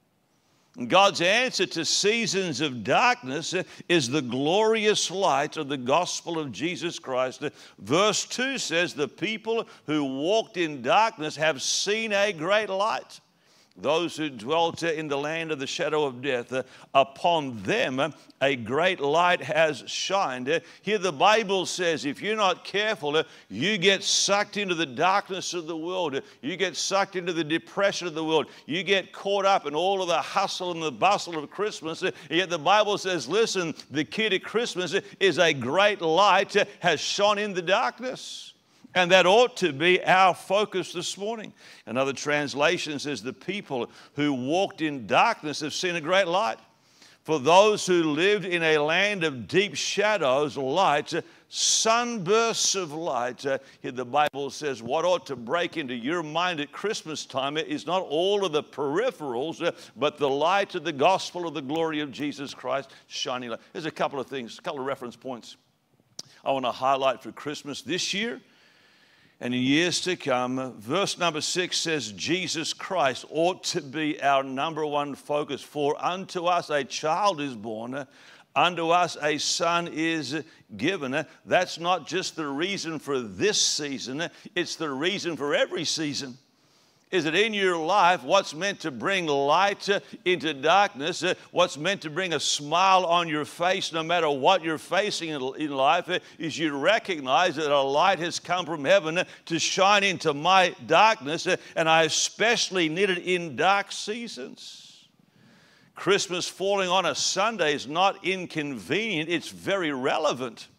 God's answer to seasons of darkness is the glorious light of the gospel of Jesus Christ. Verse 2 says, the people who walked in darkness have seen a great light. Those who dwelt in the land of the shadow of death, upon them a great light has shined. Here the Bible says if you're not careful, you get sucked into the darkness of the world. You get sucked into the depression of the world. You get caught up in all of the hustle and the bustle of Christmas. Yet the Bible says, listen, the key to Christmas is a great light has shone in the darkness. And that ought to be our focus this morning. Another translation says, the people who walked in darkness have seen a great light. For those who lived in a land of deep shadows, light, sunbursts of light. Here the Bible says what ought to break into your mind at Christmas time is not all of the peripherals, but the light of the gospel of the glory of Jesus Christ shining light. There's a couple of things, a couple of reference points I want to highlight for Christmas this year and in years to come. Verse number 6 says, Jesus Christ ought to be our number one focus. For unto us a child is born, unto us a son is given. That's not just the reason for this season, it's the reason for every season. Is that in your life, what's meant to bring light into darkness, what's meant to bring a smile on your face no matter what you're facing in life, is you recognize that a light has come from heaven to shine into my darkness, and I especially need it in dark seasons. Christmas falling on a Sunday is not inconvenient, it's very relevant.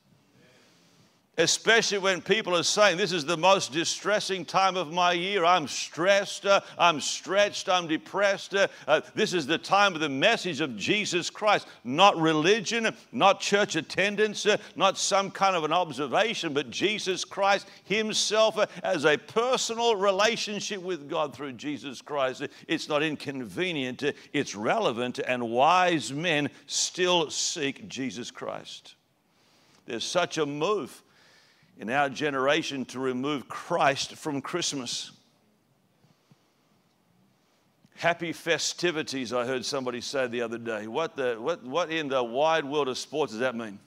Especially when people are saying, this is the most distressing time of my year. I'm stressed, I'm stretched, I'm depressed. This is the time of the message of Jesus Christ. Not religion, not church attendance, not some kind of an observation, but Jesus Christ himself as a personal relationship with God through Jesus Christ. It's not inconvenient, it's relevant, and wise men still seek Jesus Christ. There's such a move in our generation to remove Christ from Christmas. Happy festivities, I heard somebody say the other day. What in the wide world of sports does that mean?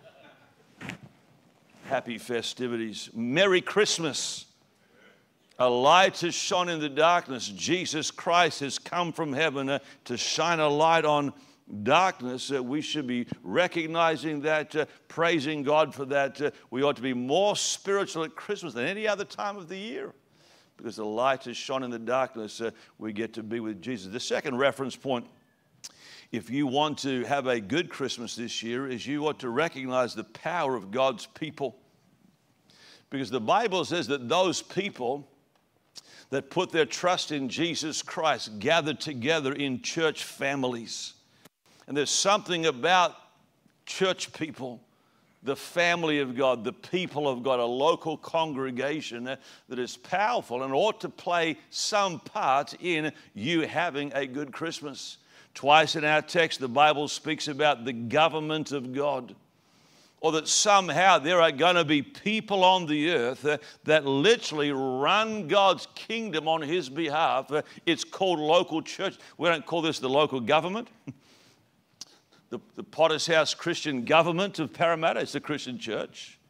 Happy festivities. Merry Christmas. A light has shone in the darkness. Jesus Christ has come from heaven to shine a light on darkness. We should be recognizing that, praising God for that. We ought to be more spiritual at Christmas than any other time of the year, because the light has shone in the darkness. We get to be with Jesus. The second reference point, if you want to have a good Christmas this year, is you ought to recognize the power of God's people, because the Bible says that those people that put their trust in Jesus Christ gathered together in church families. And there's something about church people, the family of God, the people of God, a local congregation that is powerful and ought to play some part in you having a good Christmas. Twice in our text, the Bible speaks about the government of God, or that somehow there are going to be people on the earth that literally run God's kingdom on his behalf. It's called local church. We don't call this the local government. The Potter's House Christian Government of Parramatta, it's a Christian church.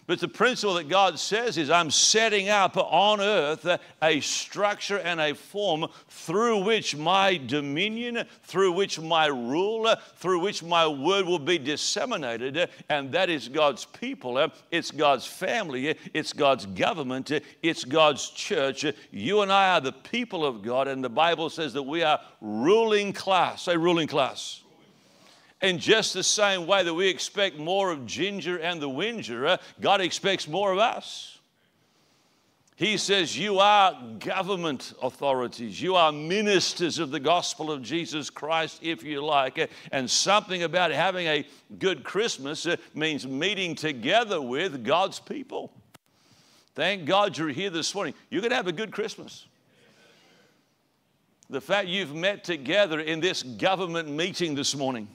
But the principle that God says is, I'm setting up on earth a structure and a form through which my dominion, through which my rule, through which my word will be disseminated. And that is God's people. It's God's family. It's God's government. It's God's church. You and I are the people of God. And the Bible says that we are ruling class. Say ruling class. In just the same way that we expect more of Ginger and the Whinger, God expects more of us. He says you are government authorities. You are ministers of the gospel of Jesus Christ, if you like. And something about having a good Christmas means meeting together with God's people. Thank God you're here this morning. You're going to have a good Christmas. The fact you've met together in this government meeting this morning,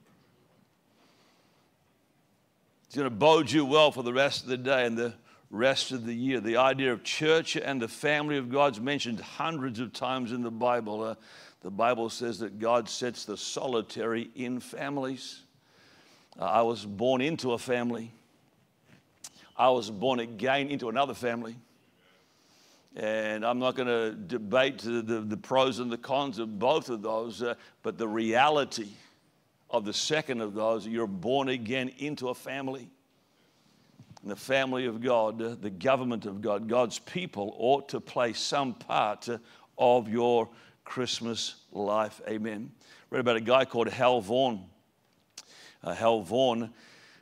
it's going to bode you well for the rest of the day and the rest of the year. The idea of church and the family of God's mentioned hundreds of times in the Bible. The Bible says that God sets the solitary in families. I was born into a family. I was born again into another family. And I'm not going to debate the pros and the cons of both of those, but the reality of the second of those, you're born again into a family. And the family of God, the government of God, God's people ought to play some part of your Christmas life. Amen. I read about a guy called Hal Vaughan. Hal Vaughan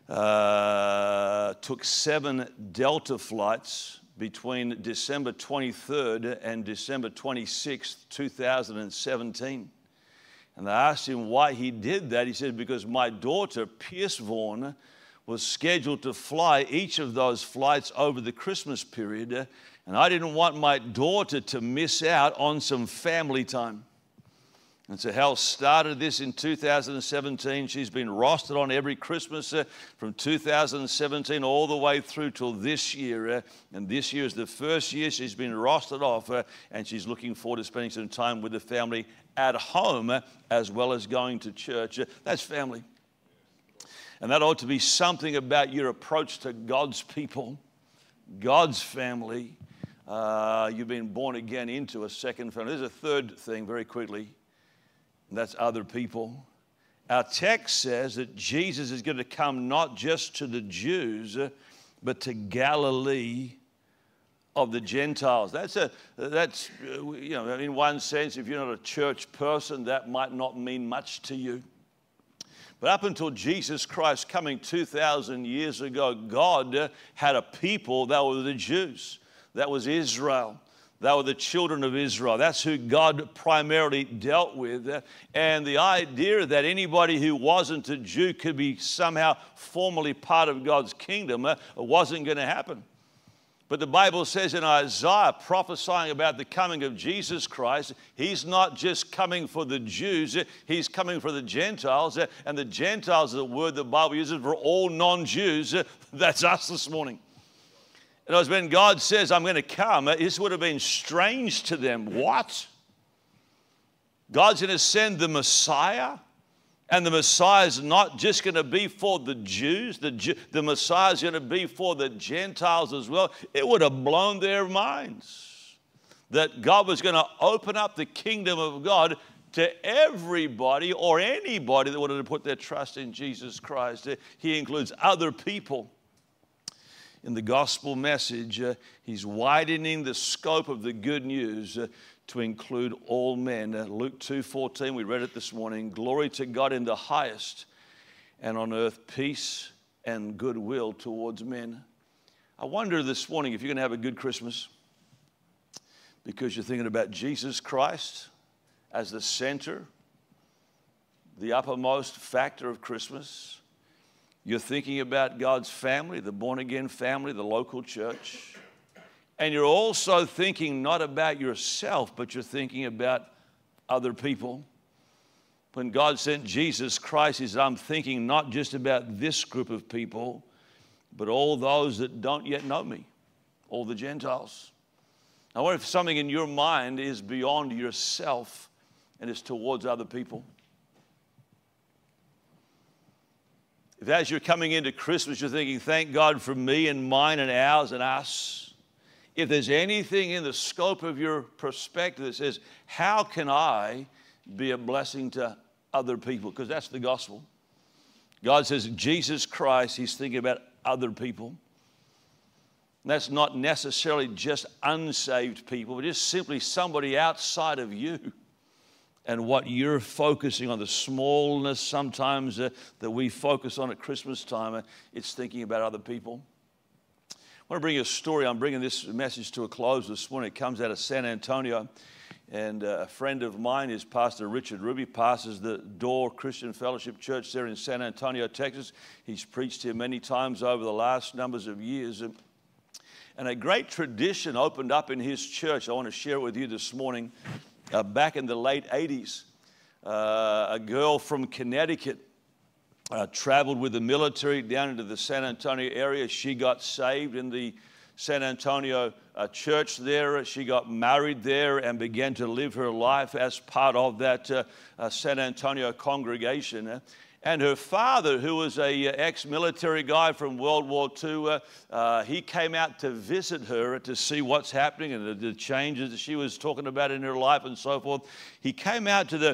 took 7 Delta flights between December 23rd and December 26th, 2017. And they asked him why he did that. He said, because my daughter, Pierce Vaughan, was scheduled to fly each of those flights over the Christmas period, and I didn't want my daughter to miss out on some family time. And so Hal started this in 2017. She's been rostered on every Christmas from 2017 all the way through till this year. And this year is the first year she's been rostered off, and she's looking forward to spending some time with the family at home as well as going to church. That's family. And that ought to be something about your approach to God's people, God's family. You've been born again into a second family. There's a third thing very quickly. That's other people. Our text says that Jesus is going to come not just to the Jews, but to Galilee of the Gentiles. That's in one sense, if you're not a church person, that might not mean much to you. But up until Jesus Christ coming 2,000 years ago, God had a people that were the Jews. That was Israel. They were the children of Israel. That's who God primarily dealt with. And the idea that anybody who wasn't a Jew could be somehow formally part of God's kingdom wasn't going to happen. But the Bible says in Isaiah, prophesying about the coming of Jesus Christ, he's not just coming for the Jews, he's coming for the Gentiles. And the Gentiles is the word the Bible uses for all non-Jews. That's us this morning. And it was when God says, I'm going to come, this would have been strange to them. What? God's going to send the Messiah? And the Messiah is not just going to be for the Jews. The Messiah is going to be for the Gentiles as well. It would have blown their minds that God was going to open up the kingdom of God to everybody or anybody that wanted to put their trust in Jesus Christ. He includes other people. In the gospel message, he's widening the scope of the good news to include all men. Luke 2:14, we read it this morning. Glory to God in the highest, and on earth peace and goodwill towards men. I wonder this morning if you're going to have a good Christmas because you're thinking about Jesus Christ as the center, the uppermost factor of Christmas. You're thinking about God's family, the born-again family, the local church. And you're also thinking not about yourself, but you're thinking about other people. When God sent Jesus Christ, he said, I'm thinking not just about this group of people, but all those that don't yet know me, all the Gentiles. I wonder if something in your mind is beyond yourself and is towards other people. if as you're coming into Christmas, you're thinking, thank God for me and mine and ours and us. If there's anything in the scope of your perspective that says, how can I be a blessing to other people? Because that's the gospel. God says, Jesus Christ, he's thinking about other people. And that's not necessarily just unsaved people, but just simply somebody outside of you and what you're focusing on, the smallness sometimes that we focus on at Christmas time. It's thinking about other people. I want to bring you a story. I'm bringing this message to a close this morning. It comes out of San Antonio. And a friend of mine is Pastor Richard Ruby, pastors the Door Christian Fellowship Church there in San Antonio, Texas. He's preached here many times over the last numbers of years. And a great tradition opened up in his church. I want to share it with you this morning. Back in the late 80s, a girl from Connecticut traveled with the military down into the San Antonio area. She got saved in the San Antonio church there. She got married there and began to live her life as part of that San Antonio congregation. And her father, who was a ex-military guy from World War II, he came out to visit her to see what's happening and the changes that she was talking about in her life and so forth. He came out to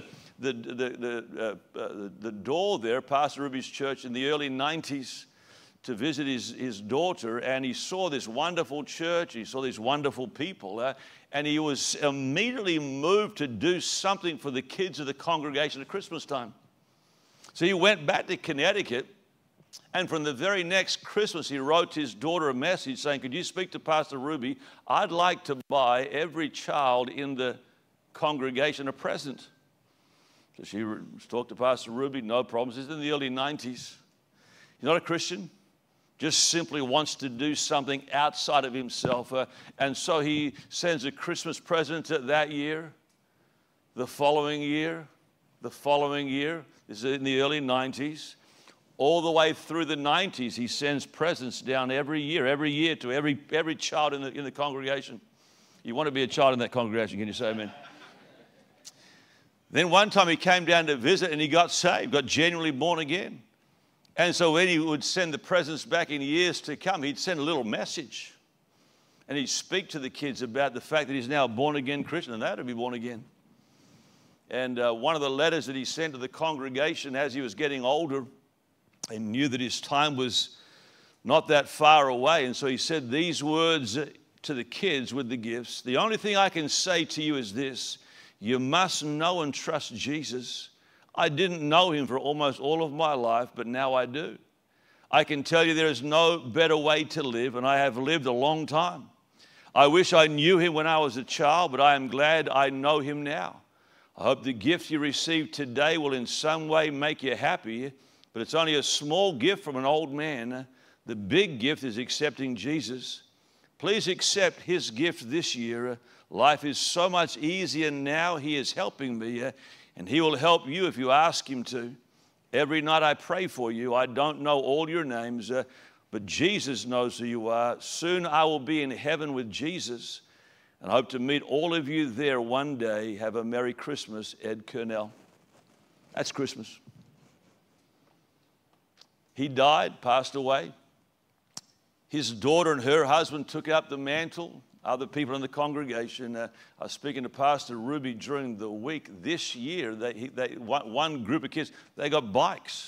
the door there, Pastor Ruby's church, in the early 90s to visit his daughter, and he saw this wonderful church, he saw these wonderful people, and he was immediately moved to do something for the kids of the congregation at Christmas time. So he went back to Connecticut, and from the very next Christmas, he wrote his daughter a message saying, could you speak to Pastor Ruby? I'd like to buy every child in the congregation a present. So she talked to Pastor Ruby, no problems. This is in the early 90s. He's not a Christian, just simply wants to do something outside of himself. And so he sends a Christmas present that year, the following year. This is in the early 90s. All the way through the 90s, he sends presents down every year to every child in the congregation. You want to be a child in that congregation, can you say amen? Then one time he came down to visit and he got saved, got genuinely born again. And so when he would send the presents back in years to come, he'd send a little message. And he'd speak to the kids about the fact that he's now a born-again Christian and they had to be born again. And one of the letters that he sent to the congregation as he was getting older, he knew that his time was not that far away. And so he said these words to the kids with the gifts. The only thing I can say to you is this: you must know and trust Jesus. I didn't know him for almost all of my life, but now I do. I can tell you there is no better way to live, and I have lived a long time. I wish I knew him when I was a child, but I am glad I know him now. I hope the gift you received today will in some way make you happy, but it's only a small gift from an old man. The big gift is accepting Jesus. Please accept his gift this year. Life is so much easier now. He is helping me, and he will help you if you ask him to. Every night I pray for you. I don't know all your names, but Jesus knows who you are. Soon I will be in heaven with Jesus, and I hope to meet all of you there one day. Have a Merry Christmas, Ed Kernell. That's Christmas. He died, passed away. His daughter and her husband took up the mantle. Other people in the congregation. I was speaking to Pastor Ruby during the week. This year, one group of kids, they got bikes.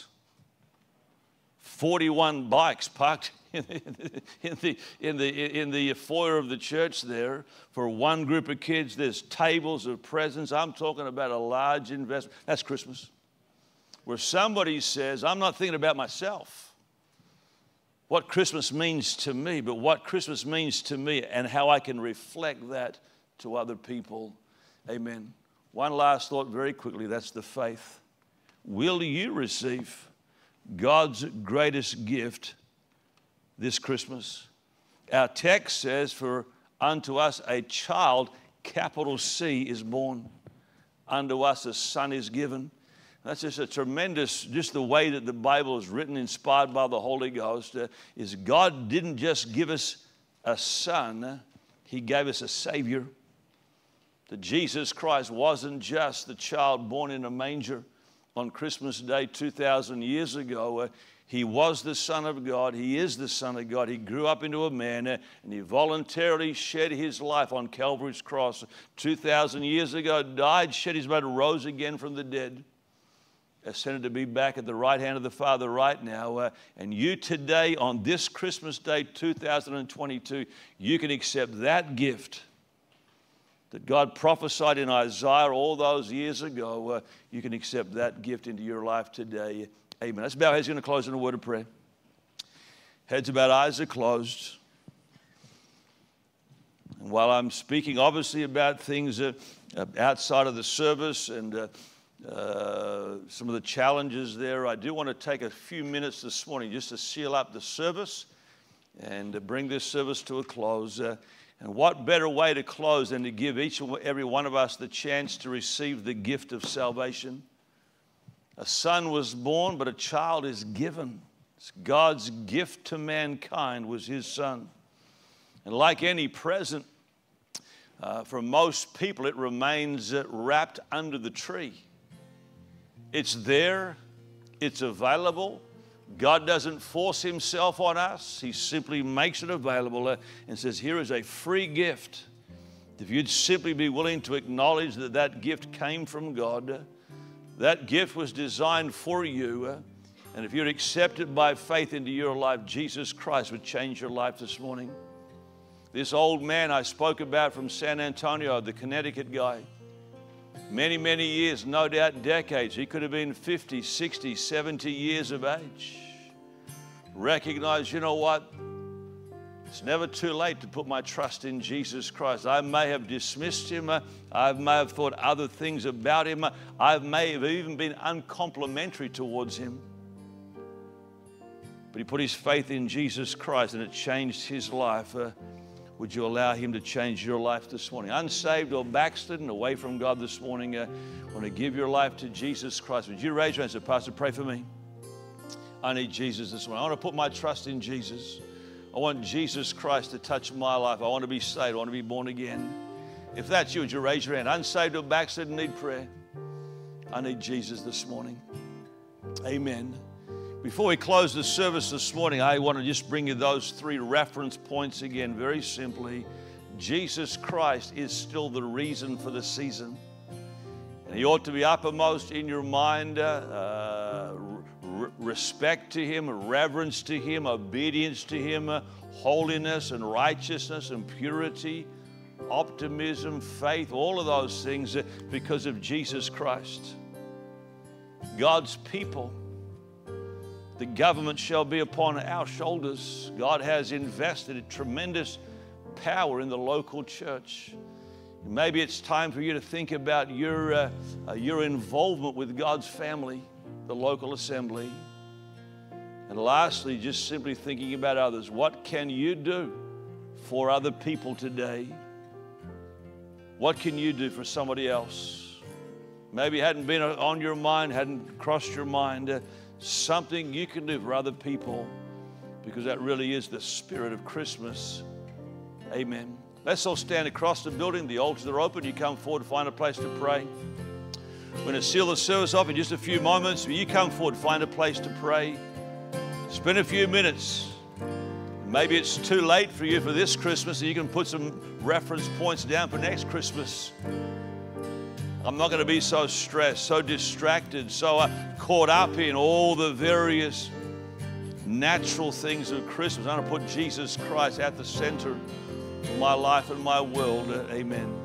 41 bikes parked in the foyer of the church there for one group of kids. There's tables of presents. I'm talking about a large investment. That's Christmas. Where somebody says, I'm not thinking about myself, what Christmas means to me, but what Christmas means to me and how I can reflect that to other people. Amen. One last thought very quickly, that's the faith. Will you receive God's greatest gift this Christmas? Our text says, for unto us a child, capital C, is born. Unto us a son is given. That's just a tremendous, just the way that the Bible is written, inspired by the Holy Ghost, is God didn't just give us a son, he gave us a Savior. That Jesus Christ wasn't just the child born in a manger. on Christmas Day 2,000 years ago. He was the Son of God. He is the Son of God. He grew up into a man, and he voluntarily shed his life on Calvary's cross 2,000 years ago, died, shed his blood, rose again from the dead, ascended to be back at the right hand of the Father right now. And you today, on this Christmas Day 2022, you can accept that gift that God prophesied in Isaiah all those years ago. You can accept that gift into your life today. Amen. Let's bow our heads. Going to close in a word of prayer. Heads bowed, eyes are closed. And while I'm speaking obviously about things outside of the service and some of the challenges there, I do want to take a few minutes this morning just to seal up the service and to bring this service to a close. And what better way to close than to give each and every one of us the chance to receive the gift of salvation? A son was born, but a child is given. God's gift to mankind was his son. And like any present, for most people, it remains wrapped under the tree. It's there. It's available. God doesn't force himself on us. He simply makes it available and says, here is a free gift. If you'd simply be willing to acknowledge that that gift came from God, that gift was designed for you, and if you'd accept it by faith into your life, Jesus Christ would change your life this morning. This old man I spoke about from San Antonio, the Connecticut guy, many, many years, no doubt decades, he could have been 50, 60, 70 years of age. Recognize, you know what? It's never too late to put my trust in Jesus Christ. I may have dismissed him. I may have thought other things about him. I may have even been uncomplimentary towards him. But he put his faith in Jesus Christ and it changed his life. Would you allow him to change your life this morning? Unsaved or backslidden, away from God this morning, want to give your life to Jesus Christ. Would you raise your hand and say, Pastor, pray for me. I need Jesus this morning. I want to put my trust in Jesus. I want Jesus Christ to touch my life. I want to be saved. I want to be born again. If that's you, would you raise your hand? Unsaved or backslidden, need prayer. I need Jesus this morning. Amen. Before we close the service this morning, I want to just bring you those three reference points again, very simply. Jesus Christ is still the reason for the season. And he ought to be uppermost in your mind. Respect to him, reverence to him, obedience to him, holiness and righteousness and purity, optimism, faith, all of those things because of Jesus Christ. God's people, the government shall be upon our shoulders. God has invested a tremendous power in the local church. Maybe it's time for you to think about your involvement with God's family, the local assembly. And lastly, just simply thinking about others. What can you do for other people today? What can you do for somebody else? Maybe it hadn't been on your mind, hadn't crossed your mind. Something you can do for other people, because that really is the spirit of Christmas. Amen. Let's all stand across the building. The altars are open. You come forward to find a place to pray. We're going to seal the service off in just a few moments. You come forward, find a place to pray. Spend a few minutes. Maybe it's too late for you for this Christmas, and you can put some reference points down for next Christmas. I'm not going to be so stressed, so distracted, so caught up in all the various natural things of Christmas. I'm going to put Jesus Christ at the center of my life and my world. Amen.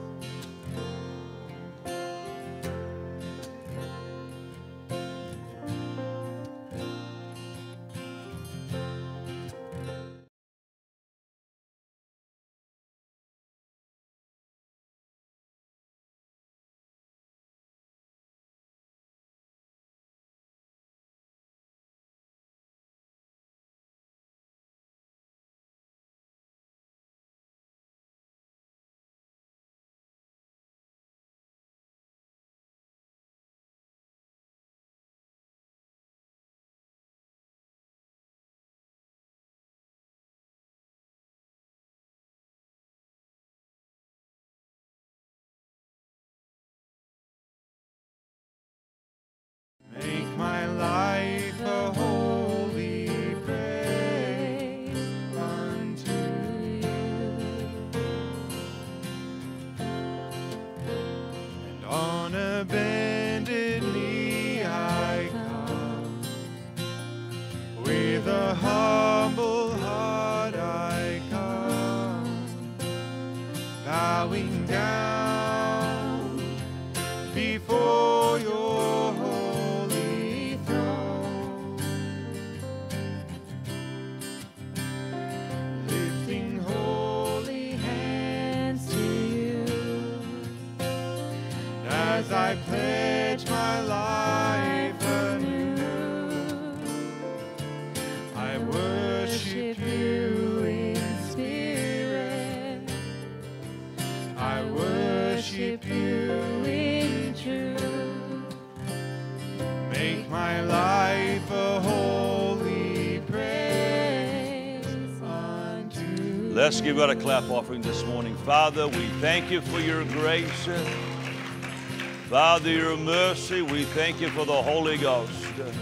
Make my life a holy praise unto you. And on a bended knee I come, with a humble heart I come, bowing down before your holy throne, lifting holy hands to you, as I pledge my life anew. I worship you in spirit, I worship you in truth. Make my life a holy praise unto you. Let's give God a clap offering this morning. Father, we thank you for your grace. Father, your mercy. We thank you for the Holy Ghost.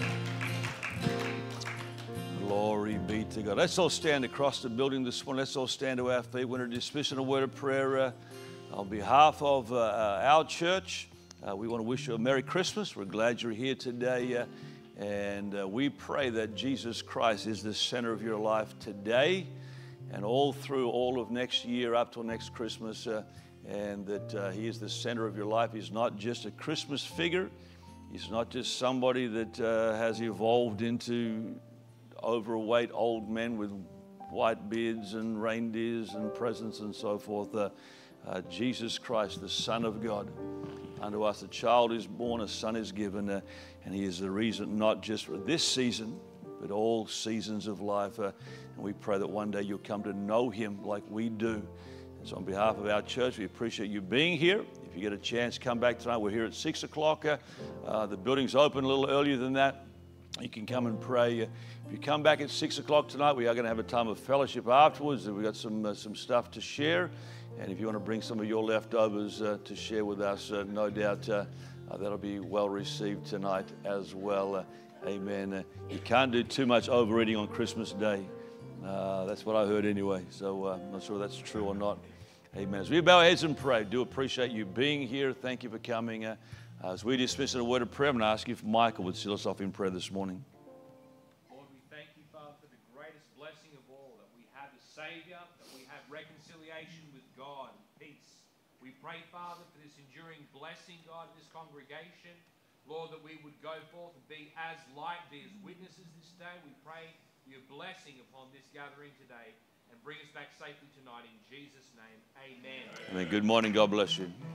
Glory be to God. Let's all stand across the building this morning. Let's all stand to our feet. We're going to dismiss in a word of prayer. On behalf of our church, we want to wish you a Merry Christmas. We're glad you're here today. And we pray that Jesus Christ is the center of your life today and all through all of next year up till next Christmas. And that he is the center of your life. He's not just a Christmas figure. He's not just somebody that has evolved into overweight old men with white beards and reindeers and presents and so forth. Jesus Christ, the Son of God. Unto us a child is born, a son is given, and he is the reason not just for this season, but all seasons of life. And we pray that one day you'll come to know him like we do. And so on behalf of our church, we appreciate you being here. If you get a chance, come back tonight. We're here at 6 o'clock. The building's open a little earlier than that. You can come and pray. If you come back at 6 o'clock tonight, we are going to have a time of fellowship afterwards. We've got some stuff to share. And if you want to bring some of your leftovers to share with us, no doubt that'll be well received tonight as well. Amen. You can't do too much overeating on Christmas Day. That's what I heard anyway. So I'm not sure that's true or not. Amen. As we bow our heads and pray, do appreciate you being here. Thank you for coming. As we dismiss in a word of prayer, I'm going to ask you if Michael would seal us off in prayer this morning. Lord, we thank you, Father, for the greatest blessing of all, that we have a Savior, that we have reconciliation with God and peace. We pray, Father, for this enduring blessing, God, in this congregation. Lord, that we would go forth and be as light, be as witnesses this day. We pray your blessing upon this gathering today and bring us back safely tonight in Jesus' name. Amen. Amen. Good morning. God bless you.